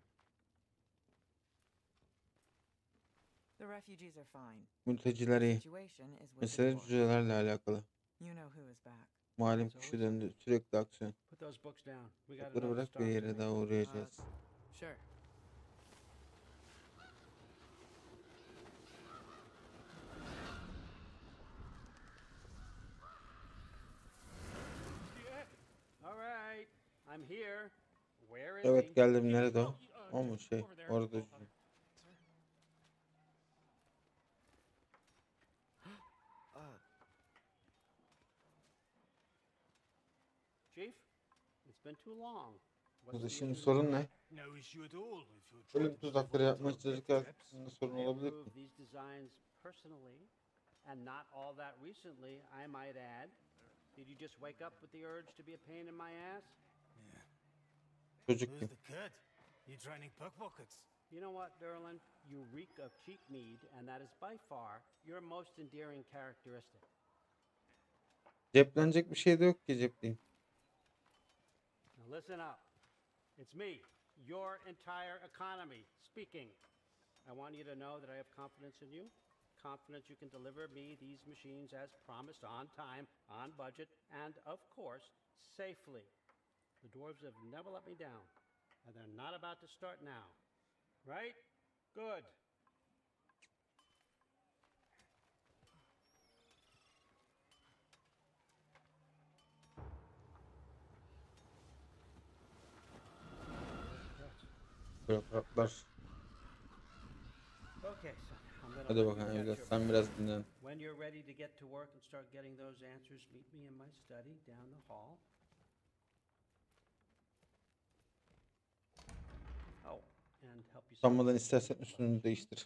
G: The refugees are fine.
A: Mülteciler
G: The
A: iyi.
G: situation is with the
A: Mesele
G: dwarves.
A: cücelerle alakalı.
G: You know who is back.
A: Malum kişi döndü. Sürekli aksiyon.
F: Put those books down. We got
A: Kitapları
F: another
A: bırak
F: start
A: bir
F: to
A: yere
F: make.
A: daha uğrayacağız.
B: Sure.
F: All right, I'm here. Where is
A: Evet
F: he?
A: geldim. Nerede o? O mu şey? Orada.
F: Chief, it's been too long. What's
A: Burada
F: the
A: şimdi
F: issue
A: sorun
F: today?
A: ne?
H: No issue at all if you're
A: Böyle
H: trying to
A: tuzakları
H: survive
A: yapmaya
H: those
A: çalışırken
H: traps.
A: aslında sorun
F: I
A: olabilir ki.
F: approve these designs personally, and not all that recently, I might add. Did you just wake up with the urge to be a pain in my ass?
H: Yeah.
A: Çocuk
H: Who's
A: kim?
H: the kid? You training pickpockets?
F: You know what, Derlin? You reek of cheap mead, and that is by far your most endearing characteristic.
A: Ceplenecek bir şey de yok ki cepleyeyim.
F: Now listen up. It's me, your entire economy, speaking. I want you to know that I have confidence in you. Confidence you can deliver me these machines as promised, on time, on budget, and of course, safely. The dwarves have never let me down, and they're not about to start now. Right? Good.
A: Bürokratlar.
F: Okay, son. I'm gonna
A: Hadi
F: let you
A: bakalım
F: get
A: evlat
F: your
A: sen biraz dinlen.
F: When you're ready to get to work and start getting those answers, meet me in my study down the hall. Oh, and help you.
A: Utanmadan istersen üstünü değiştir.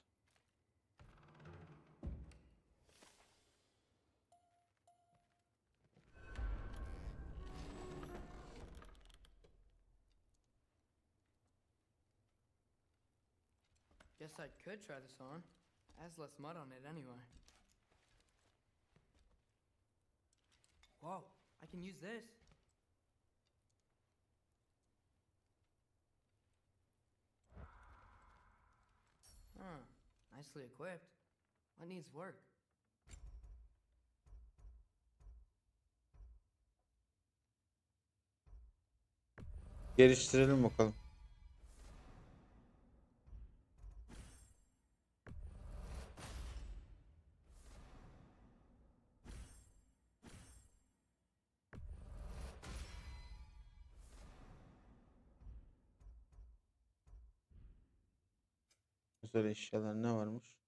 B: Guess I could try this on. Has less mud on it anyway. Whoa, I can use this. Huh, nicely equipped. What needs work?
A: Geliştirelim bakalım. Güzel eşyalar ne varmış?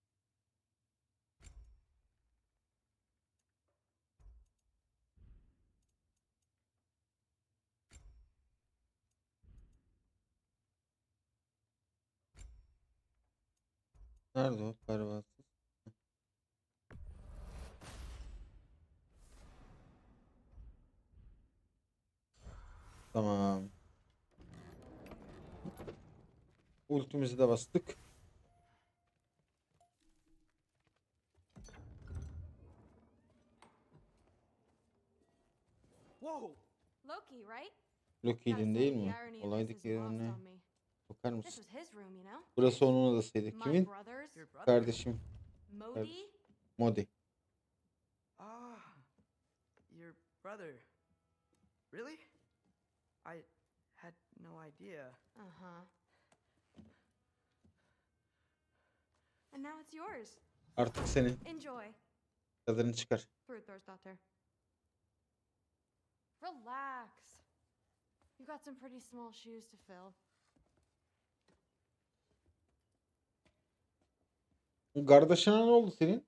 A: Nerede o pervasız? Tamam. Ultimizi de bastık.
F: Whoa!
I: Loki, right?
A: Loki'ydin değil mi?
I: The irony of this
A: Olaydaki
I: is
A: yer
I: lost
A: ne?
I: on me.
A: Bakar
I: This
A: mısın?
I: was his room, you know?
A: Burası onun odasıydı.
I: My
A: Kimin?
I: brother's,
B: Your brother?
A: Kardeşim.
I: Modi.
A: Modi.
B: Ah, your brother. Really? I had no idea.
I: Uh-huh. And now it's yours.
A: Artık senin.
I: Enjoy.
A: Tadını çıkar.
I: Fruitthirstdotter. Relax. You got some pretty small shoes to fill.
A: Kardeşine ne oldu senin?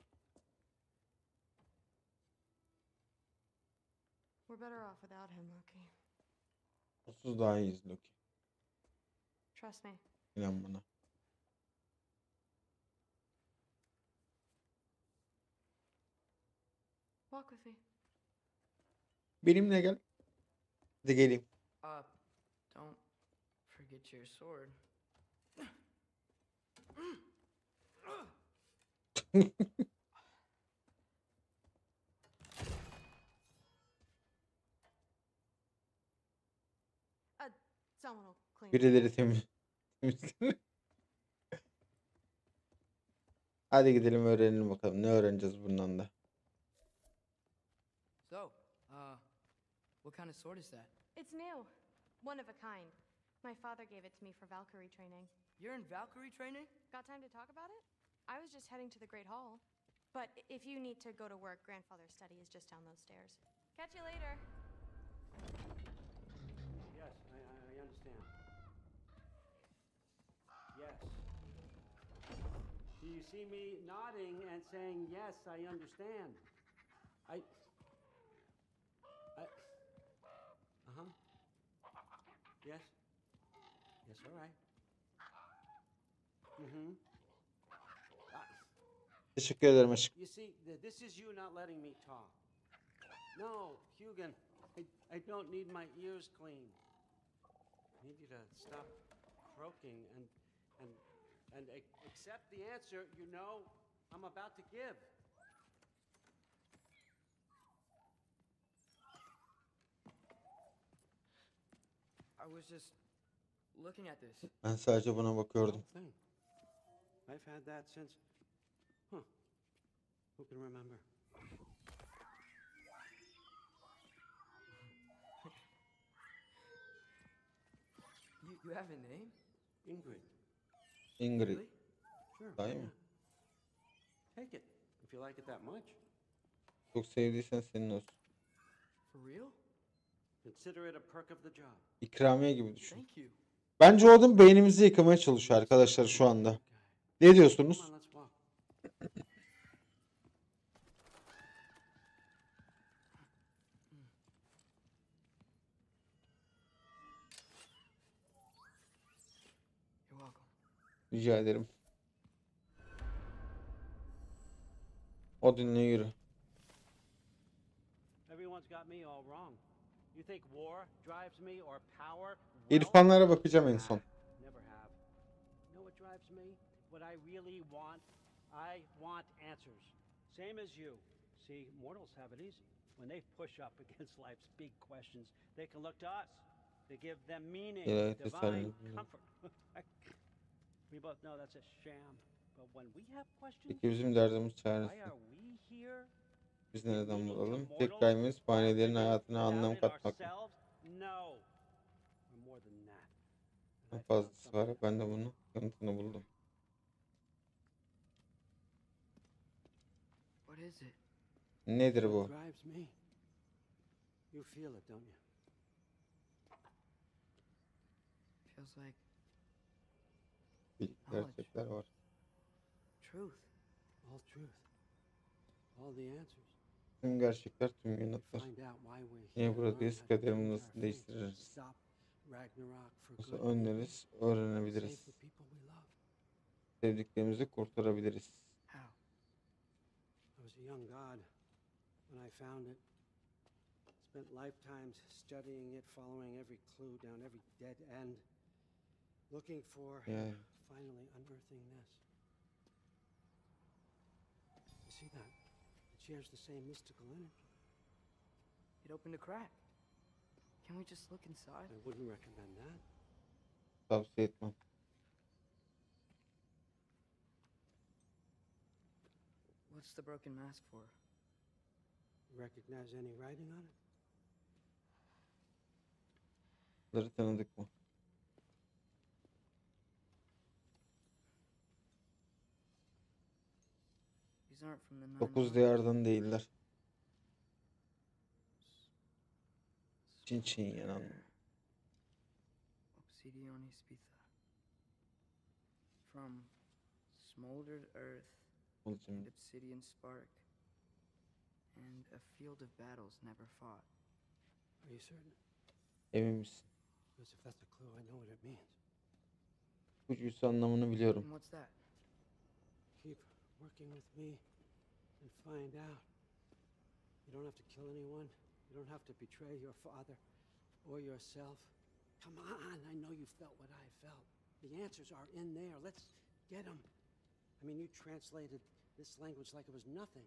I: We're better off without him, Loki.
A: Onsuz daha iyiyiz Loki.
I: Trust me.
A: İnan bana.
I: Walk with me.
A: Benimle gel. Hadi geleyim.
B: Uh, don't forget your sword.
I: Uh, someone will clean it.
A: Birileri temiz. temizler. Hadi gidelim öğrenelim bakalım. Ne öğreneceğiz bundan da.
B: So, uh, what kind of sword is that?
I: It's new. One of a kind. My father gave it to me for Valkyrie training.
B: You're in Valkyrie training?
I: Got time to talk about it? I was just heading to the Great Hall. But i- if you need to go to work, grandfather's study is just down those stairs. Catch you later.
F: Yes, I, I, I understand. Yes. Do you see me nodding and saying, yes, I understand? I... I... Uh-huh. Yes. Yes, all right. Mm-hmm. Uh,
A: Teşekkür ederim aşkım.
F: you see, th- this is you not letting me talk. No, Hugin, I, I don't need my ears cleaned. I need you to stop croaking and and and ac- accept the answer you know I'm about to give.
B: I was just looking at this.
A: Ben sadece buna bakıyordum.
F: Thing. I've had that since. Huh. Who can remember?
B: You, you have a name?
F: Ingrid.
A: Ingrid.
B: Really?
F: Sure.
A: Sahi
F: yeah.
A: mi?
F: Take it if you like it that much.
A: Çok sevdiysen senin olsun.
B: For real?
F: Consider it a perk of the job.
A: İkramiye gibi düşün.
B: Thank you.
A: Bence o adam beynimizi yıkamaya çalışıyor arkadaşlar şu anda. Ne
F: Come
A: diyorsunuz?
F: on, let's walk.
B: You're welcome.
A: Rica ederim. Odin'le yürü.
F: Everyone's got me all wrong. You think war drives me or power? Wealth?
A: İrfanlara bakacağım en son.
F: Never have. You know what drives me? What I really want? I want answers. Same as you. See, mortals have it easy. When they push up against life's big questions, they can look to us to give them meaning,
A: Yeah, it's
F: divine
A: a-
F: comfort. We both know that's a sham. But when we have questions,
A: Peki bizim derdimiz
F: why
A: çaresi.
F: are we here?
A: Biz nereden bulalım? Tek gayemiz fanelerin hayatına anlam katmak.
F: No. We're more than that.
A: En fazlası var. Ben de bunun yanıtını buldum.
B: What is it?
A: Nedir
F: What
A: bu?
F: drives me? You feel it, don't you?
B: Feels like
A: Bir gerçekler var.
B: truth.
F: All truth. All the answers.
A: Tüm gerçekler, tüm
F: We
A: yanıtlar.
F: find out why we're
A: Niye
F: here,
A: buradayız?
F: learn how to
A: Kaderimi
F: choose
A: nasıl
F: our fate,
A: değiştiririz?
F: stop Ragnarok for
A: Nasıl
F: good,
A: önleriz,
F: save
A: öğrenebiliriz.
F: the people we love.
A: Sevdiklerimizi kurtarabiliriz.
B: How?
F: I was a young god when I found it. Spent lifetimes studying it, following every clue down every dead end, looking for,
A: Yani
F: finally unearthing this. You see that? It shares the same mystical energy.
B: It opened a crack. Can we just look inside?
F: I wouldn't recommend that.
A: tavsiye etmem.
B: What's the broken mask for?
F: Recognize any writing on it?
A: Bunları tanıdık mı?
B: These aren't from the nine
A: Dokuz
B: lives.
A: diyardan değiller. Çin Çin yanan.
B: Obsidione Spitha. From smoldered earth,
A: Olacağım.
B: and obsidian spark, and a field of battles never fought.
F: Are you certain?
A: Emin misin?
F: Because if that's a clue, I know what it means.
A: Ucuysa anlamını biliyorum.
B: And what's that?
F: Keep working with me and find out. You don't have to kill anyone. You don't have to betray your father or yourself. Come on, I know you felt what I felt. The answers are in there. Let's get them. I mean, you translated this language like it was nothing.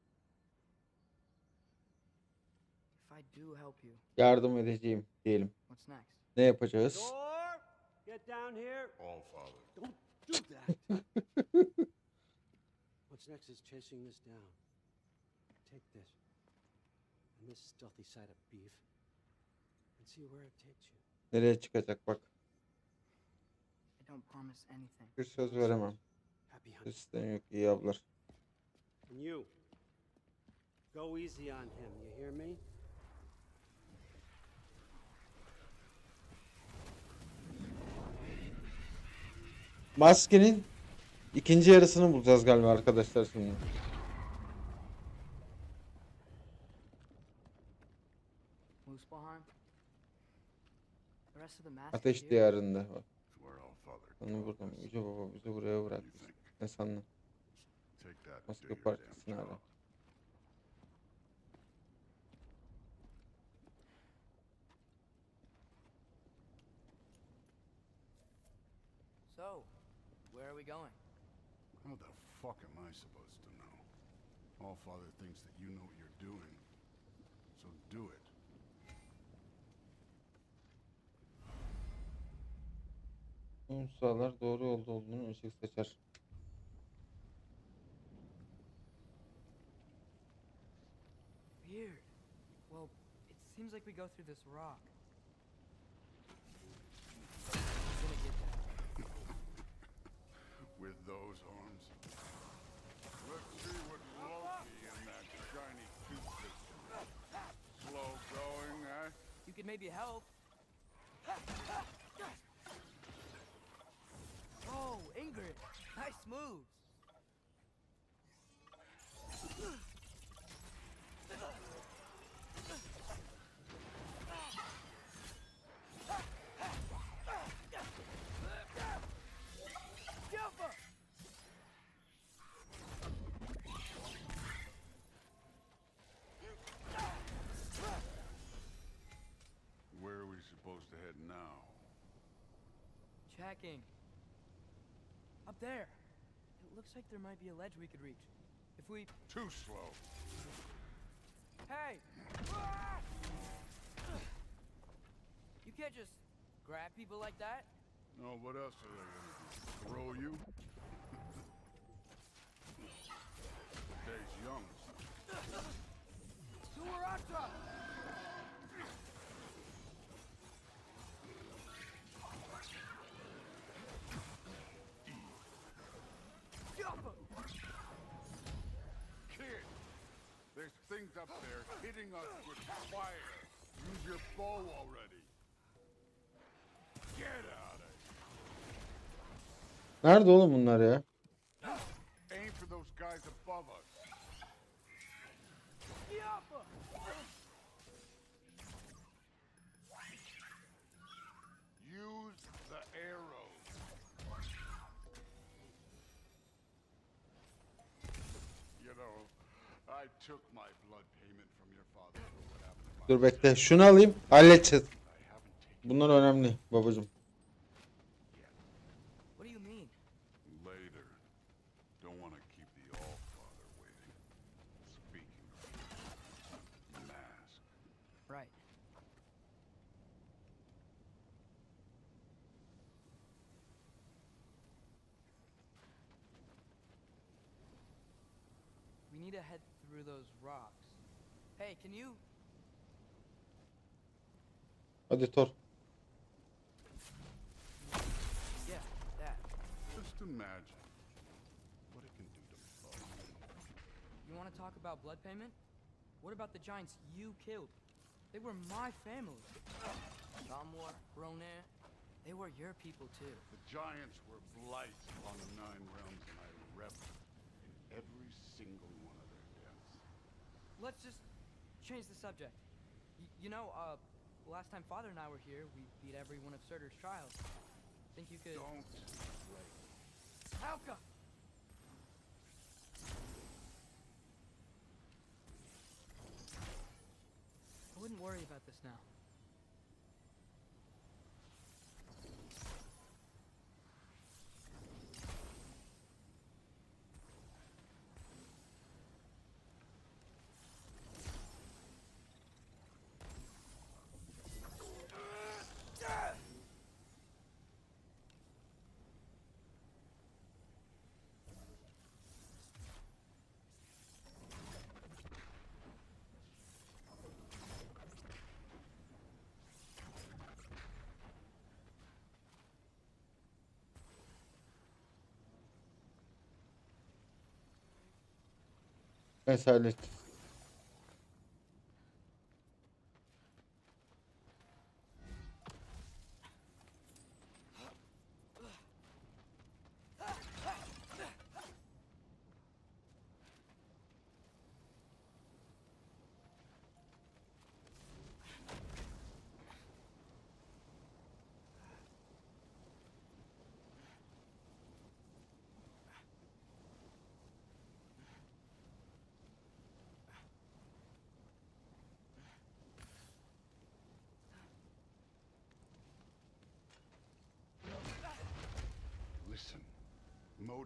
B: If I do help you,
A: Yardım edeceğim diyelim.
B: what's next?
A: Ne yapacağız?
F: Thor, get down here.
E: All father.
F: Don't do that. What's next is chasing this down. Take this and this stealthy side of beef and see where it takes you.
A: Nereye çıkacak bak.
B: I don't promise anything.
A: Bir söz veremem.
F: Happy hunting.
A: Sistem yok, iyi avlar.
F: And you, go easy on him, you hear me?
A: Maskenin ikinci yarısını bulacağız galiba arkadaşlar şimdi.
B: Muspelheim? The rest of the mask is
A: Ateş
B: here?
A: diyarında. Bak.
E: Swear all father.
A: Onu buradan. Yüce Baba bizi buraya bırakmış. Ne sandın?
E: Take that and do
A: Maske
E: your damn
A: parçasını ara.
E: job.
B: So, where are we going?
E: How the fuck am I supposed to know? All Father thinks that you know what you're doing. So do it.
A: Tüm sağlar doğru yolda olduğunu ışık seçer.
B: Weird. Well, it seems like we go through this rock. I'm gonna get that.
E: With those arms. Let's see what Loki and that shiny tooth is. Slow going, eh?
B: You could maybe help. Oh, Ingrid. Nice moves.
E: Where are we supposed to head now?
B: Checking. Up there. It looks like there might be a ledge we could reach. If we...
E: Too slow.
B: Hey! You can't just grab people like that.
E: No, what else are they gonna do? Throw you? The day's young.
B: Suarata!
E: Kid! There's things up there hitting us with fire. Use your bow already. Get out of here.
A: Nerede oğlum bunlar ya?
E: Aim for those guys above us. Use the arrows. You know, I took my blood payment from your father for what happened to my
A: Dur bekle. Şunu alayım. Halledeceğiz.
E: I haven't taken
A: Bunlar önemli babacığım.
B: What do you mean?
E: later. Don't want to keep the All-Father waiting. Speaking of mask.
B: Right. We need to head through those rocks. Hey, can you...
A: Hadi Thor.
B: Yeah, that.
E: Just imagine what it can do to both.
B: You want to talk about blood payment? What about the giants you killed? They were my family. Gamor, Ronan, they were your people too.
E: The giants were blight on the Nine Realms, and I reveled in every single one of their deaths.
B: Let's just change the subject. Y you know, uh, last time Father and I were here, we beat every one of Surtur's trials. Think you could...
E: Don't play.
B: Halka! I wouldn't worry about this now.
A: Neyse hallettim.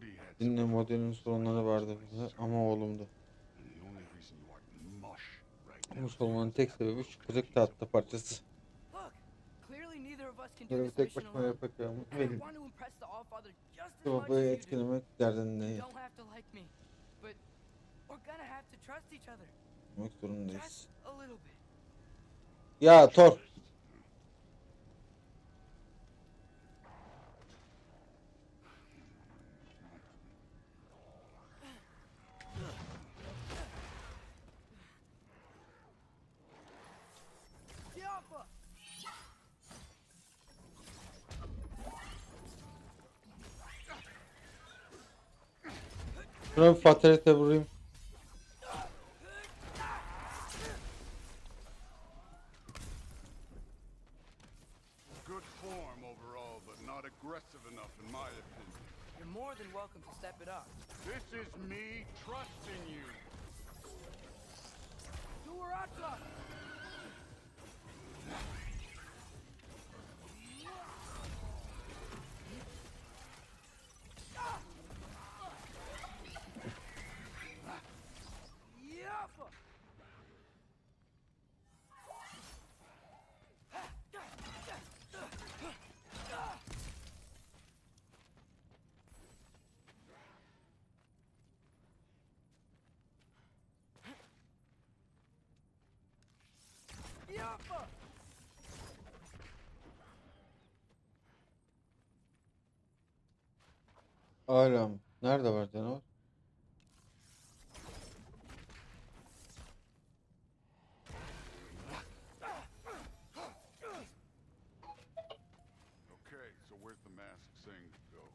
E: Rudy had some
A: Dinle modelin sorunları vardı ama oğlumdu.
E: and the only reason you are mush right now.
A: Mus olmanın tek sebebi şu kırık tahta parçası.
B: Look, clearly neither of us can do
A: Görevi
B: this
A: tek
B: mission
A: başıma
B: alone.
A: yapacağımı
B: And I
A: verin.
B: want to impress the Allfather just as
A: Şu
B: much as
A: babayı
B: you do.
A: etkilemek derdindeyim.
B: You don't have to like me, but we're gonna have to trust each other.
A: Demek zorundayız.
B: Just a little bit.
A: Ya Thor.
B: Yappa!
A: Şuna bir fatalite vurayım.
E: Good form overall, but not aggressive enough in my opinion.
B: You're more than welcome to step it up.
E: This is me trusting you.
B: Duarata! Yappa! Yappa!
A: Hala mı? Nerede var canavar?
E: Okay, so where's the mask saying to go?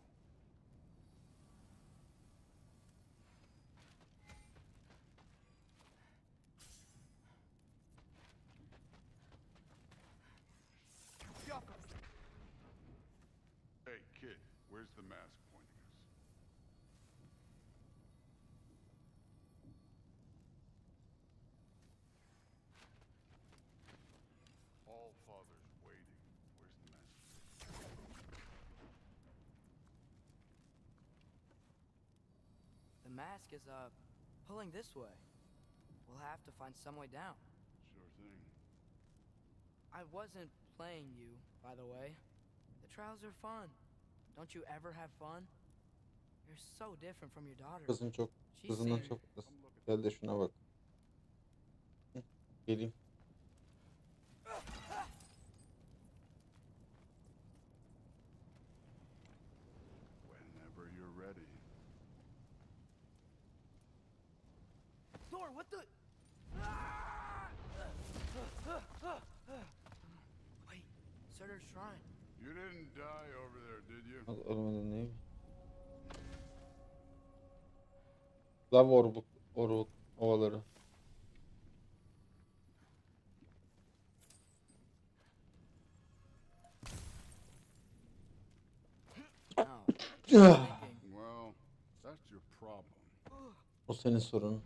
B: Yappa!
E: Hey, kid, where's the mask pointing us? All Father's waiting. Where's the mask?
B: The mask is, uh, pulling this way. We'll have to find some way down.
E: Sure thing.
B: I wasn't playing you, by the way. The trials are fun. Don't you ever have fun? You're so different from your daughter.
A: Kızın çok,
B: She's
A: kızından
B: seen-
A: çok kız. Gel de şuna bak. Hı, geleyim.
E: Whenever you're ready.
B: Thor, what the? Wait, Surtur's shrine.
E: You didn't die over there, did you?
A: Az ölmeden neyim? Lav orbuk, orbuk ovaları.
B: No.
A: Ah,
B: Thinking.
E: Well, that's your problem.
A: o senin sorunun.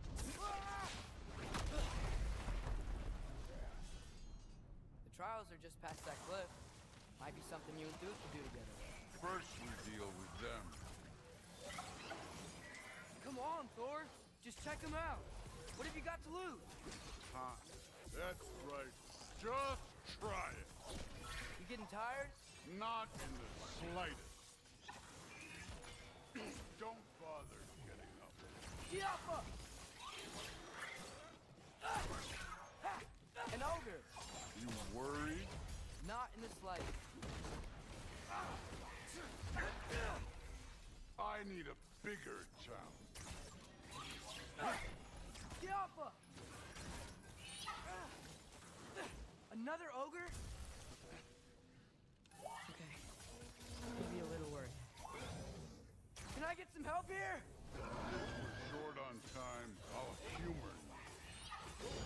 B: The trials are just past that cliff. Might be something you and Duke can do together.
E: First we deal with them.
B: Come on, Thor. Just check them out. What have you got to lose?
E: Huh. That's right. Just try it.
B: You getting tired?
E: Not in the slightest. Don't bother getting up.
B: Yappa! An ogre.
E: You worried?
B: Not in the slightest.
E: I need a bigger challenge.
B: Yappa! Another ogre? Okay. Maybe a little worried. Can I get some help here?
E: We're short on time. I'll humor you.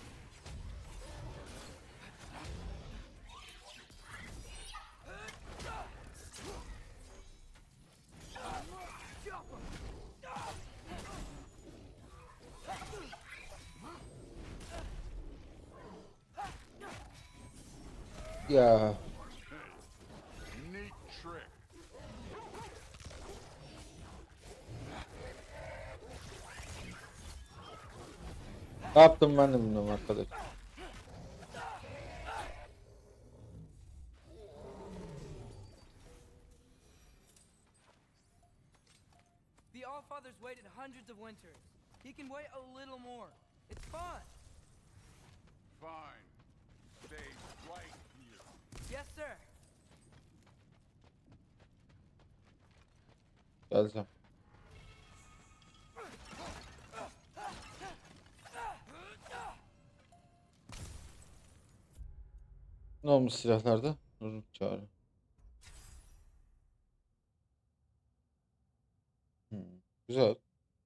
B: Yappa!
A: Ya
E: Neat trick.
A: Ne yaptım ben de bilmiyorum arkadaş.
B: The Allfather's waited hundreds of winters. He can wait a little more. It's fun.
E: Fine. Stay right here.
B: Yes, sir.
A: Geleceğim. Ne olmuş silahlarda? Dur çağrı. Hmm, güzel.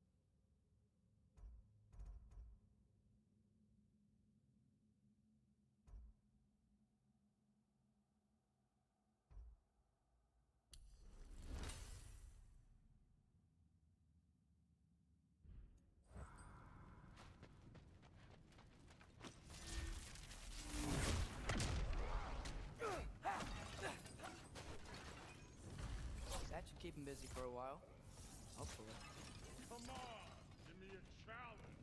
B: That should keep him busy for a while. Hopefully.
E: Come on. Give me a challenge.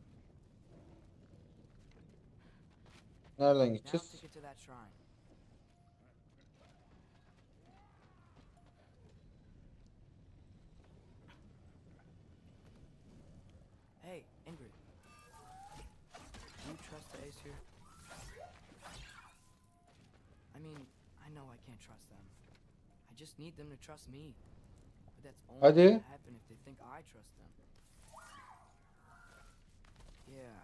A: Nereden
B: Now
A: gideceğiz?
B: to get to that shrine. Hey, Ingrid. Do you trust the Ace here? I mean, I know I can't trust them. I just need them to trust me. But that's only
A: Hadi.
B: gonna happen if they think I trust them. Yeah.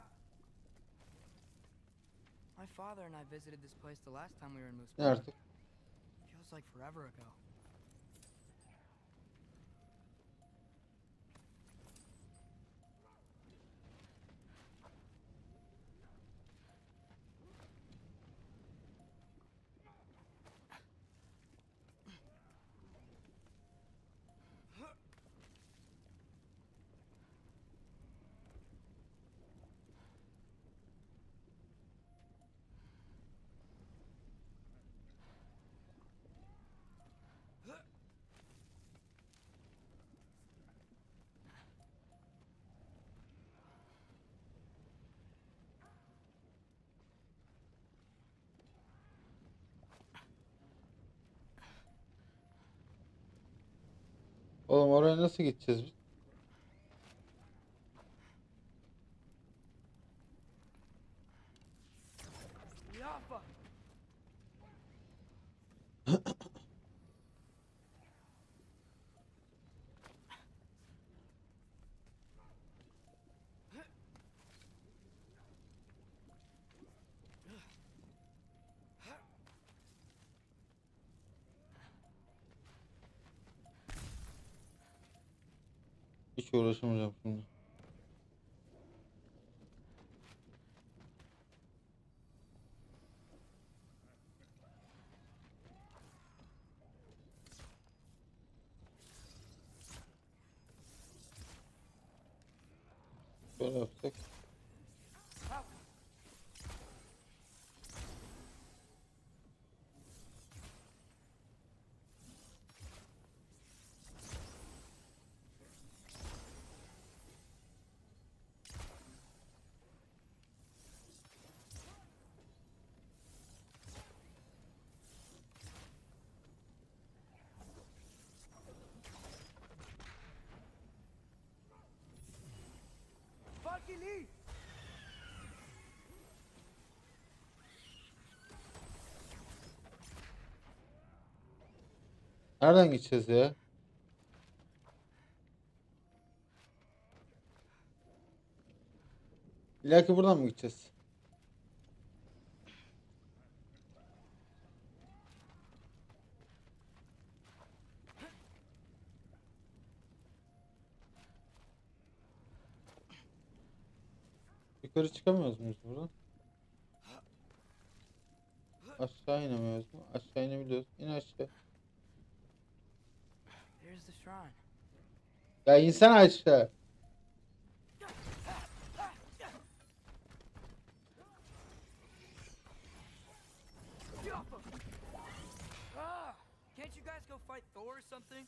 B: My father and I visited this place the last time we were in Moose
A: Ne
B: Point.
A: artık?
B: Feels like forever ago.
A: Oğlum oraya nasıl gideceğiz biz?
B: Yaffa!
A: Hiç uğraşamayacağım şimdi. Böyle yapsak.
B: Funky Lee!
A: Nereden gideceğiz ya? İlla ki buradan mı gideceğiz? Yukarı çıkamıyoruz muyuz buradan? Aşağı inemiyoruz mu? Aşağı inebiliyoruz. İn aşağı.
B: There's the shrine.
A: Ya insan aşağı.
B: Yaffa! Ah! Can't you guys go fight Thor or something?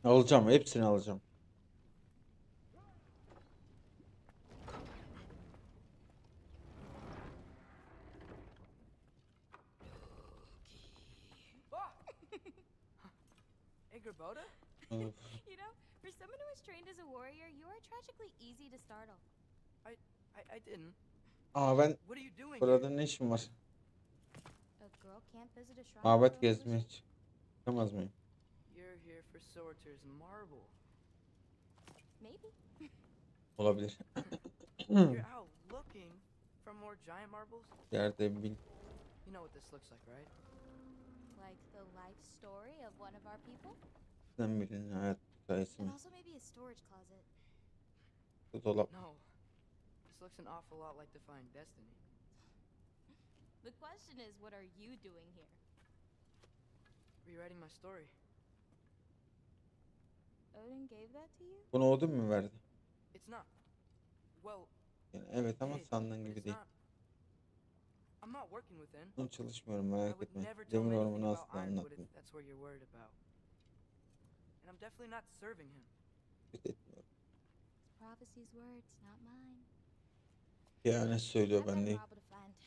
A: Alacağım. Hepsini alacağım.
B: Hey, Gerboda?
A: Of.
I: You know, for someone who was trained as a warrior, you are tragically easy to startle.
B: I, I didn't.
A: Ama ben
B: What are you doing
A: burada
B: here?
A: ne işim var?
I: A girl can't visit a shrine.
A: Mabet
I: for a
A: gezmeye
I: visit?
A: çıkamaz mıyım?
B: You're here for Sorter's marble.
I: Maybe.
A: Olabilir.
B: You're out looking for more giant marbles?
A: Yerde bin.
B: You know what this looks like, right?
I: Like the life story of one of our people?
A: Sen birinin hayat hikayesi
I: And
A: mi?
I: also maybe a storage closet.
A: Bu dolap.
B: No. This looks an awful lot like Defying Destiny.
I: The question is, what are you doing here?
B: Rewriting my story.
I: Odin gave that to you?
A: Bunu Odin mi verdi?
B: It's not. Well,
A: Yani evet ama
B: hey,
A: sandığın gibi
B: it's
A: değil.
B: not. I'm not working within.
A: Bunun çalışmıyorum
B: I
A: merak
B: would
A: etme.
B: never tell him
A: Demir
B: anything
A: ormanı
B: about
A: asla
B: Ironwood
A: anlatmıyorum.
B: if that's what you're worried about. And I'm definitely not serving him.
A: Hiç etmiyorum.
I: It's prophecy's words, not mine.
A: Yani söylüyor
I: I've
A: ben
I: got
A: değil.
I: Robert to find.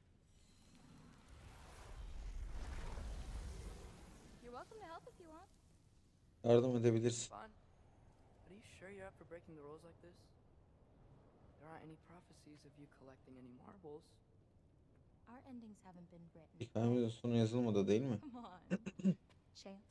I: You're welcome to help if you want.
A: Yardım edebilirsin.
B: Fine. But are you sure you're up for breaking the rules like this? There aren't any prophecies of you collecting any marbles.
I: Our endings haven't been written.
A: Hikayemizin sonu yazılmadı değil mi?
I: Come on. Shame.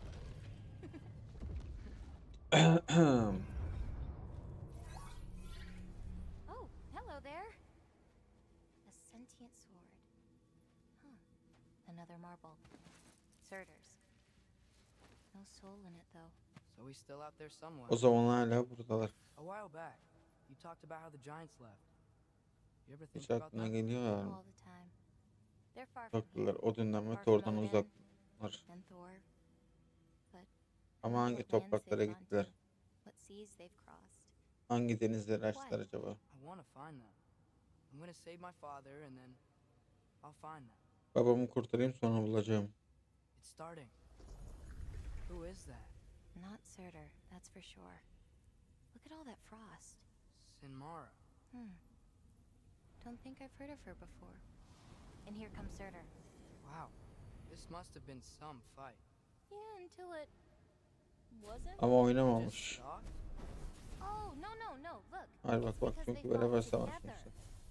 I: Oh, hello there. A sentient sword. Huh. Another marble. Surtur's. No soul in it, though.
B: So he's still out there somewhere.
A: O zaman hala buradalar.
B: A while back, you talked about how the giants left. You ever think
A: Hiç
B: about
A: aklına
B: that?
A: geliyor ya.
I: All the time. They're far from here.
A: Uzaklılar. Odin'den ve
I: Far from
A: Thor'dan
I: Odin
A: uzaklar.
I: and Thor. But I
A: Ama
I: wonder
A: hangi
I: what lands
A: topraklara
I: they've gone
A: gittiler?
I: to, what seas they've crossed.
A: Hangi denizleri açtılar
I: Why?
A: acaba?
B: I want to find them. I'm gonna save my father and then I'll find them.
A: Babamı kurtarayım sonra bulacağım.
B: It's starting. Who is that?
I: Not Surtur, that's for sure. Look at all that frost.
B: Sinmara.
I: Hmm. Don't think I've heard of her before. And here comes Surtur.
B: Wow. This must have been some fight.
I: Yeah, until it wasn't.
A: Ama
B: Just
A: oynamamış.
B: stopped?
I: Oh, no, no, no, look.
A: Hayır bak bak
I: Because
A: çünkü
I: they
A: beraber
I: fought together.
A: savaşmışlar.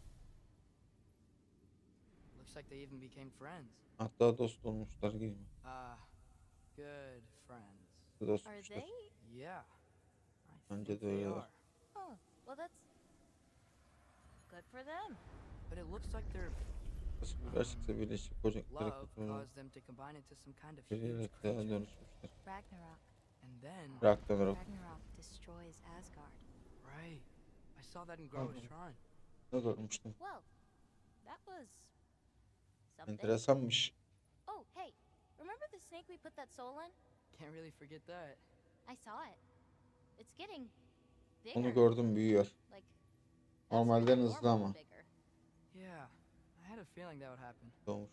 B: Looks like they even became friends.
A: Hatta dost olmuşlar gibi.
B: Ah, good friends.
I: Are
A: Dostmuşlar.
I: they?
B: Yeah. I
A: Bence
B: think
A: de
B: they
A: öyleler.
B: are.
I: Oh, well, that's good for them.
B: But it looks like their
A: Nasıl gerçekse birleşik ocakları
B: love
A: katılıyor.
B: caused them to combine into some kind of huge
A: Birlikte
B: creature.
A: dönüşmüşler.
I: Ragnarok.
B: And then,
A: Ragnarok.
I: Ragnarok destroys Asgard.
B: right. I saw that in Grove's
A: Okay.
B: shrine.
A: Ne görmüştüm.
I: Well, that was something.
A: Enteresanmış.
I: Oh, hey, remember the snake we put that soul in?
B: Can't really forget that.
I: I saw it. It's getting bigger.
A: Onu gördüm büyüyor.
I: Like
A: Normalden
I: elsewhere
A: hızlı
I: normal
A: ama.
I: bigger.
B: Yeah. I had a feeling that would happen.
A: Doğmuş.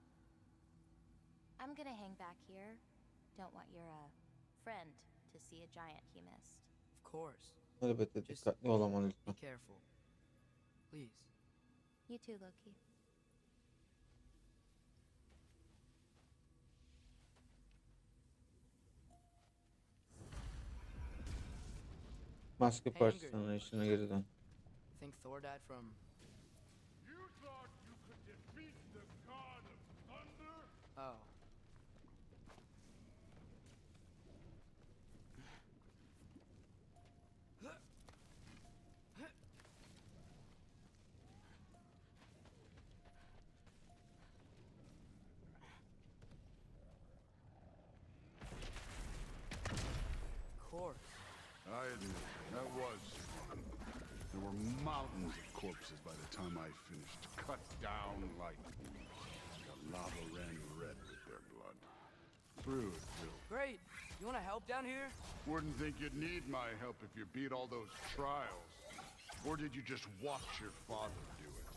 I: I'm gonna hang back here. Don't want your uh, friend to see a giant he missed.
B: Of course.
A: Elbette
B: Just
A: dikkatli ol ama
B: Be
A: lütfen.
B: careful. Please.
I: You too, Loki.
A: Maske
B: Hey,
A: parçasının işine geri dön.
B: Think Thor died from
E: You thought you could defeat the god of thunder?
B: oh. Of course.
E: I admit, that was fun. There were mountains of corpses by the time I finished. Cut down like the lava ran red with their blood. Through it, Bill.
B: Great. You want to help down here?
E: Wouldn't think you'd need my help if you beat all those trials. Or did you just watch your father do it?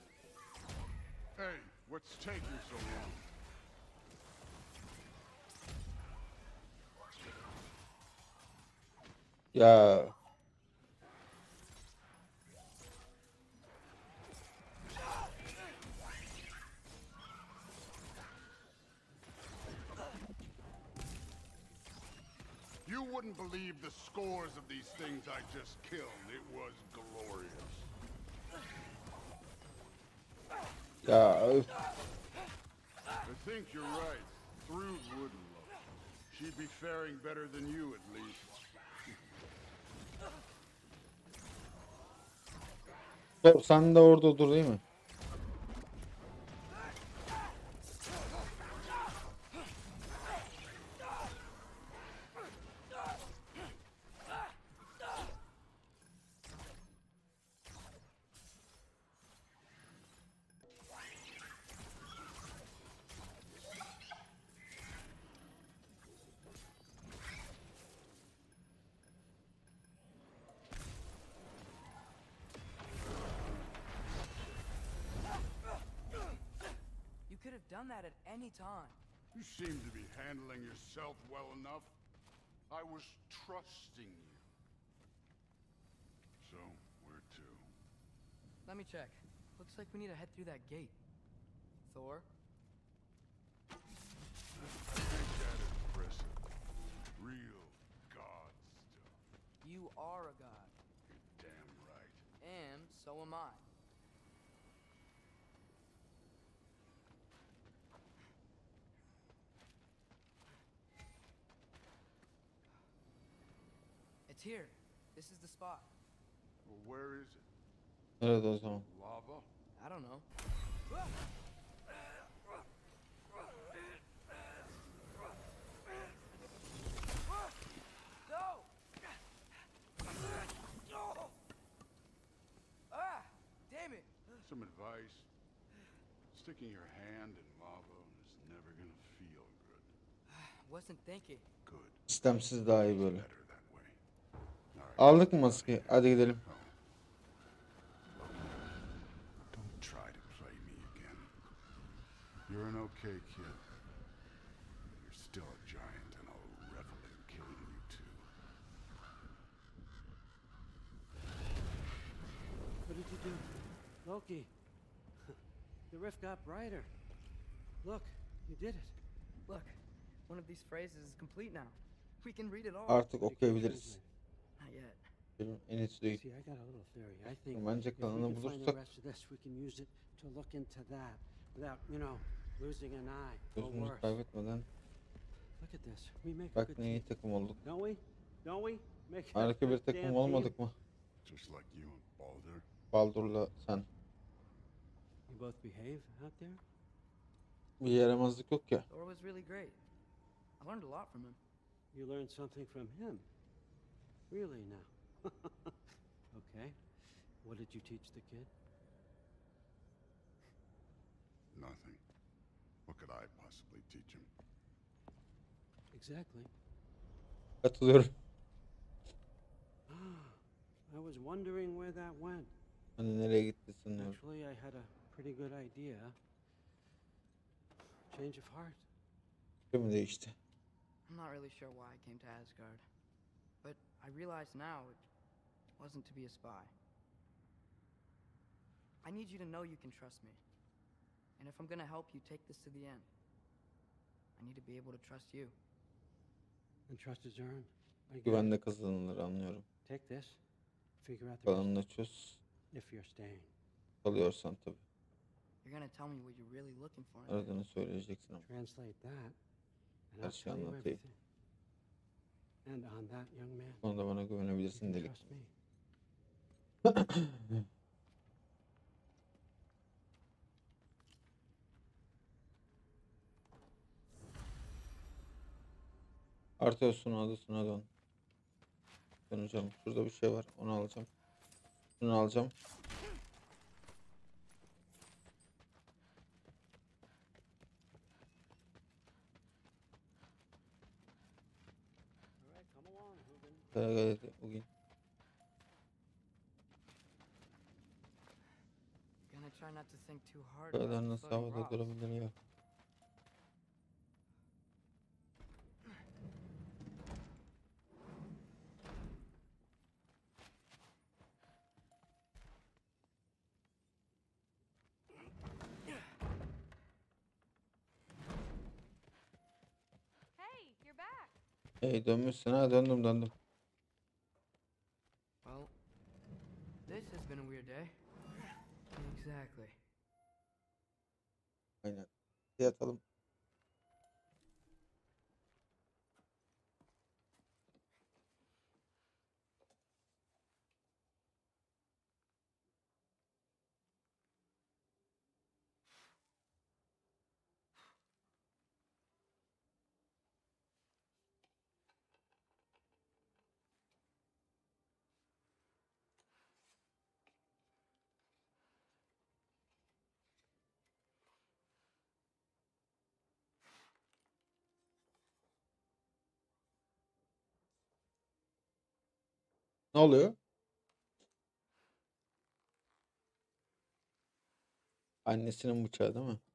E: Hey, what's taking so long?
A: Ya
E: You wouldn't believe the scores of these things I just killed. It was glorious.
A: ya üf.
E: I think you're right. Thrud would love it. She'd be faring better than you, at least.
A: Dur, sen de orada dur değil mi?
B: You could have done that at any time.
E: You seem to be handling yourself well enough. I was trusting you. So, where to?
B: Let me check. Looks like we need to head through that gate. Thor?
E: I think that impressive. Real god stuff.
B: You are a god.
E: You're damn right.
B: And so am I. It's here. This is the spot.
E: Well, where is it?
A: Nerede o zaman?
E: Lava?
B: I don't know. No! Ah! Damn it!
E: Some advice. Sticking your hand in lava is never gonna feel good.
B: Wasn't thinking.
E: Good.
A: İstemsiz daha iyi böyle.
E: Better that way. All right.
A: Aldık mı maskeyi? Hadi gidelim.
E: Don't try to play me again. You're an okay kid. You're still a giant, and I'll revel in killing you too.
F: What did you do? Loki. The rift got brighter. Look, you did it.
B: Look, one of these phrases is complete now. We can read it all.
A: Artık okuyabiliriz.
B: Not yet.
A: Benim en iyisi değil.
F: See, I got a little theory. I think
A: Bence
F: if we
A: kanını
F: can find the
A: bulursak
F: rest of this, we can use it to look into that without, you know, losing an eye or
A: gözümüzü
F: worse.
A: kaybetmeden
F: Look at this. We make a
A: bak
F: good
A: ne iyi
F: team,
A: takım olduk.
F: don't we? Don't we? Make a
A: Harika bir
F: good
A: takım
F: damn
A: olmadık
F: team.
A: mı?
E: Just like you and Baldur.
A: Baldur'la sen.
F: You both behave out there?
A: Bir yaramazlık yok ya.
B: Thor was really great. I learned a lot from him.
F: You learned something from him. Really now? Okay. What did you teach the kid?
E: Nothing. What could I possibly teach him?
F: Exactly.
A: Katılıyorum.
F: I was wondering where that went.
A: Hani nereye gitti sanıyorum.
F: Actually, I had a pretty good idea. Change of heart.
A: Fikrim mi değişti?
B: I'm not really sure why I came to Asgard. But I realize now it wasn't to be a spy. I need you to know you can trust me. And if I'm gonna help you take this to the end, I need to be able to trust you.
F: And trust is earned. I get it.
A: Güvenle kazanılır anlıyorum.
F: Take this. Figure out the rest
A: Kalanını çöz.
F: if you're staying.
A: Kalıyorsan tabii.
B: You're gonna tell me what you're really looking for. in
A: Aradığını söyleyeceksin ama.
F: Translate that. And
A: Her
F: I'll
A: şeyi
F: tell you
A: anlatayım.
F: everything. And on that, young man,
A: Sonra da bana
F: you
A: güvenebilirsin
F: can
A: dedik.
F: trust me.
A: Arteos'un adasına dön. Döneceğim. Şurada bir şey var. Onu alacağım. Şunu alacağım.
F: All right, come along, Hugin.
A: Karagaya'da bugün.
B: Gonna try not to think too hard
A: Bu
B: about
A: kadar
B: the
A: nasıl
B: floating
A: havada
B: rocks.
A: durabilir ya? Hey dönmüşsün ha, döndüm döndüm.
B: Well, this has been a weird day. Exactly.
A: Aynen. Yatalım. Ne oluyor? Annesinin bıçağı değil mi?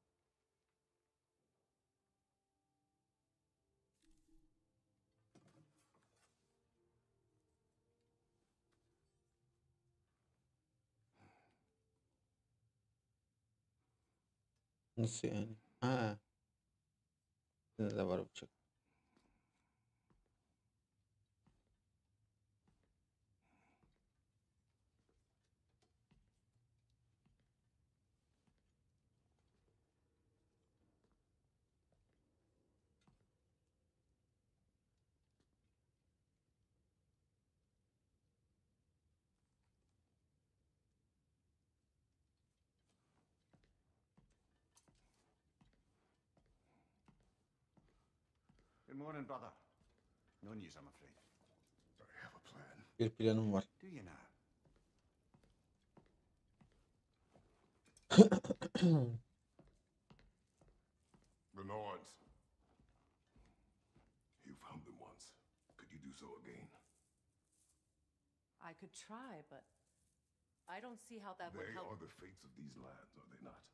A: Nasıl yani? Ha. Yine de var bıçak.
J: Good morning, brother. No news, I'm afraid.
E: I have a plan.
A: Bir planım var.
J: Do you now?
E: The Nords. You found them once. Could you do so again?
K: I could try, but I don't see how that would
E: They
K: help.
E: are the fates of these lands, are they not?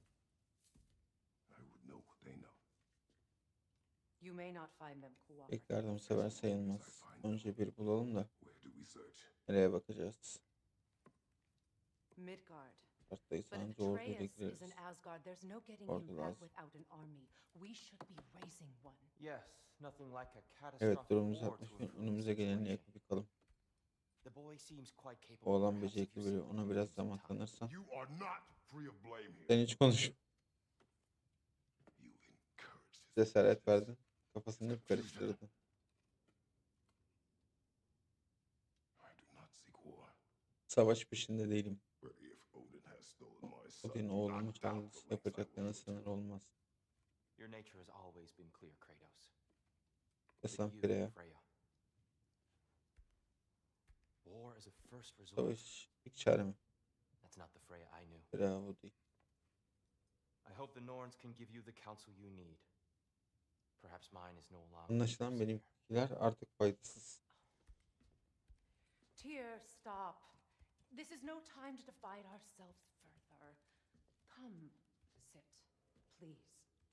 E: I would know what they know.
K: You may not find them cooperative.
A: İlk yardımsever sayılmaz. Önce bir bulalım da
E: Where do we search?
A: nereye bakacağız?
K: Midgard.
A: Karttayız
K: But if
A: anca orduyla
K: Atreus is
A: gireriz.
K: in Asgard, there's no getting
A: Ordu
K: him back
A: lazım.
K: without an army. We should be raising one.
D: Yes, nothing like a catastrophic
A: Evet, durumumuz
D: war to
A: atmış.
D: improve the
A: Önümüze geleni
D: situation.
A: yapıp yıkalım.
D: The boy seems quite capable.
A: Oğlan
D: perhaps if
A: becerikli
D: you
A: biri.
D: simply
A: Ona
D: give
A: biraz
D: him some
A: zaman
D: time.
A: tanırsan.
E: You are not free of blame here.
A: Sen hiç konuş.
E: You encouraged his
A: Cesaret verdin. Kafasını hep karıştırdın.
E: I do not seek war.
A: Savaş peşinde değilim.
E: But if Odin has stolen my son,
A: Odin
E: do
A: oğlumu
E: not
A: çaldı.
E: doubt the lengths I
A: Yapacaklarına
E: will go
A: sınır olmaz.
D: Your nature has always been clear, Kratos.
A: Desem
D: But you,
A: Freya.
D: Freya. War is a first resort.
A: Savaş ilk çare mi?
D: That's not the Freya I knew.
A: Freya bu değil.
D: I hope the Norns can give you the counsel you need. Perhaps mine is no longer.
A: Anlaşılan benimkiler artık faydasız.
K: Tyr, stop. This is no time to divide ourselves further. Come, sit, please.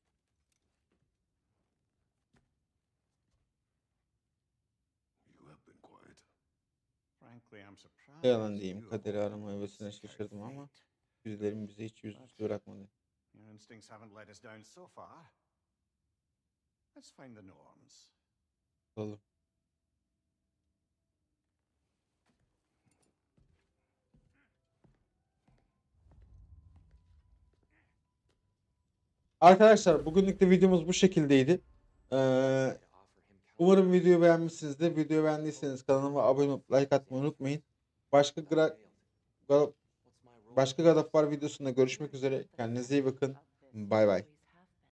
E: You have been quiet.
J: Frankly, I'm surprised.
A: Ne yalan diyeyim,
J: you
A: kaderi
J: avoided
A: arama hevesine
J: this very
A: şaşırdım ama
J: fate.
A: birilerin bize hiç yüzüstü bırakmadı.
J: Your instincts haven't let us down so far. Let's find the Norns.
A: Bakalım. Arkadaşlar bugünlük de videomuz bu şekildeydi. Ee, umarım videoyu beğenmişsinizdir. Videoyu beğendiyseniz kanalıma abone olup like atmayı unutmayın. Başka gra Gra- başka God of War videosunda görüşmek üzere. Kendinize iyi bakın. Bay bay.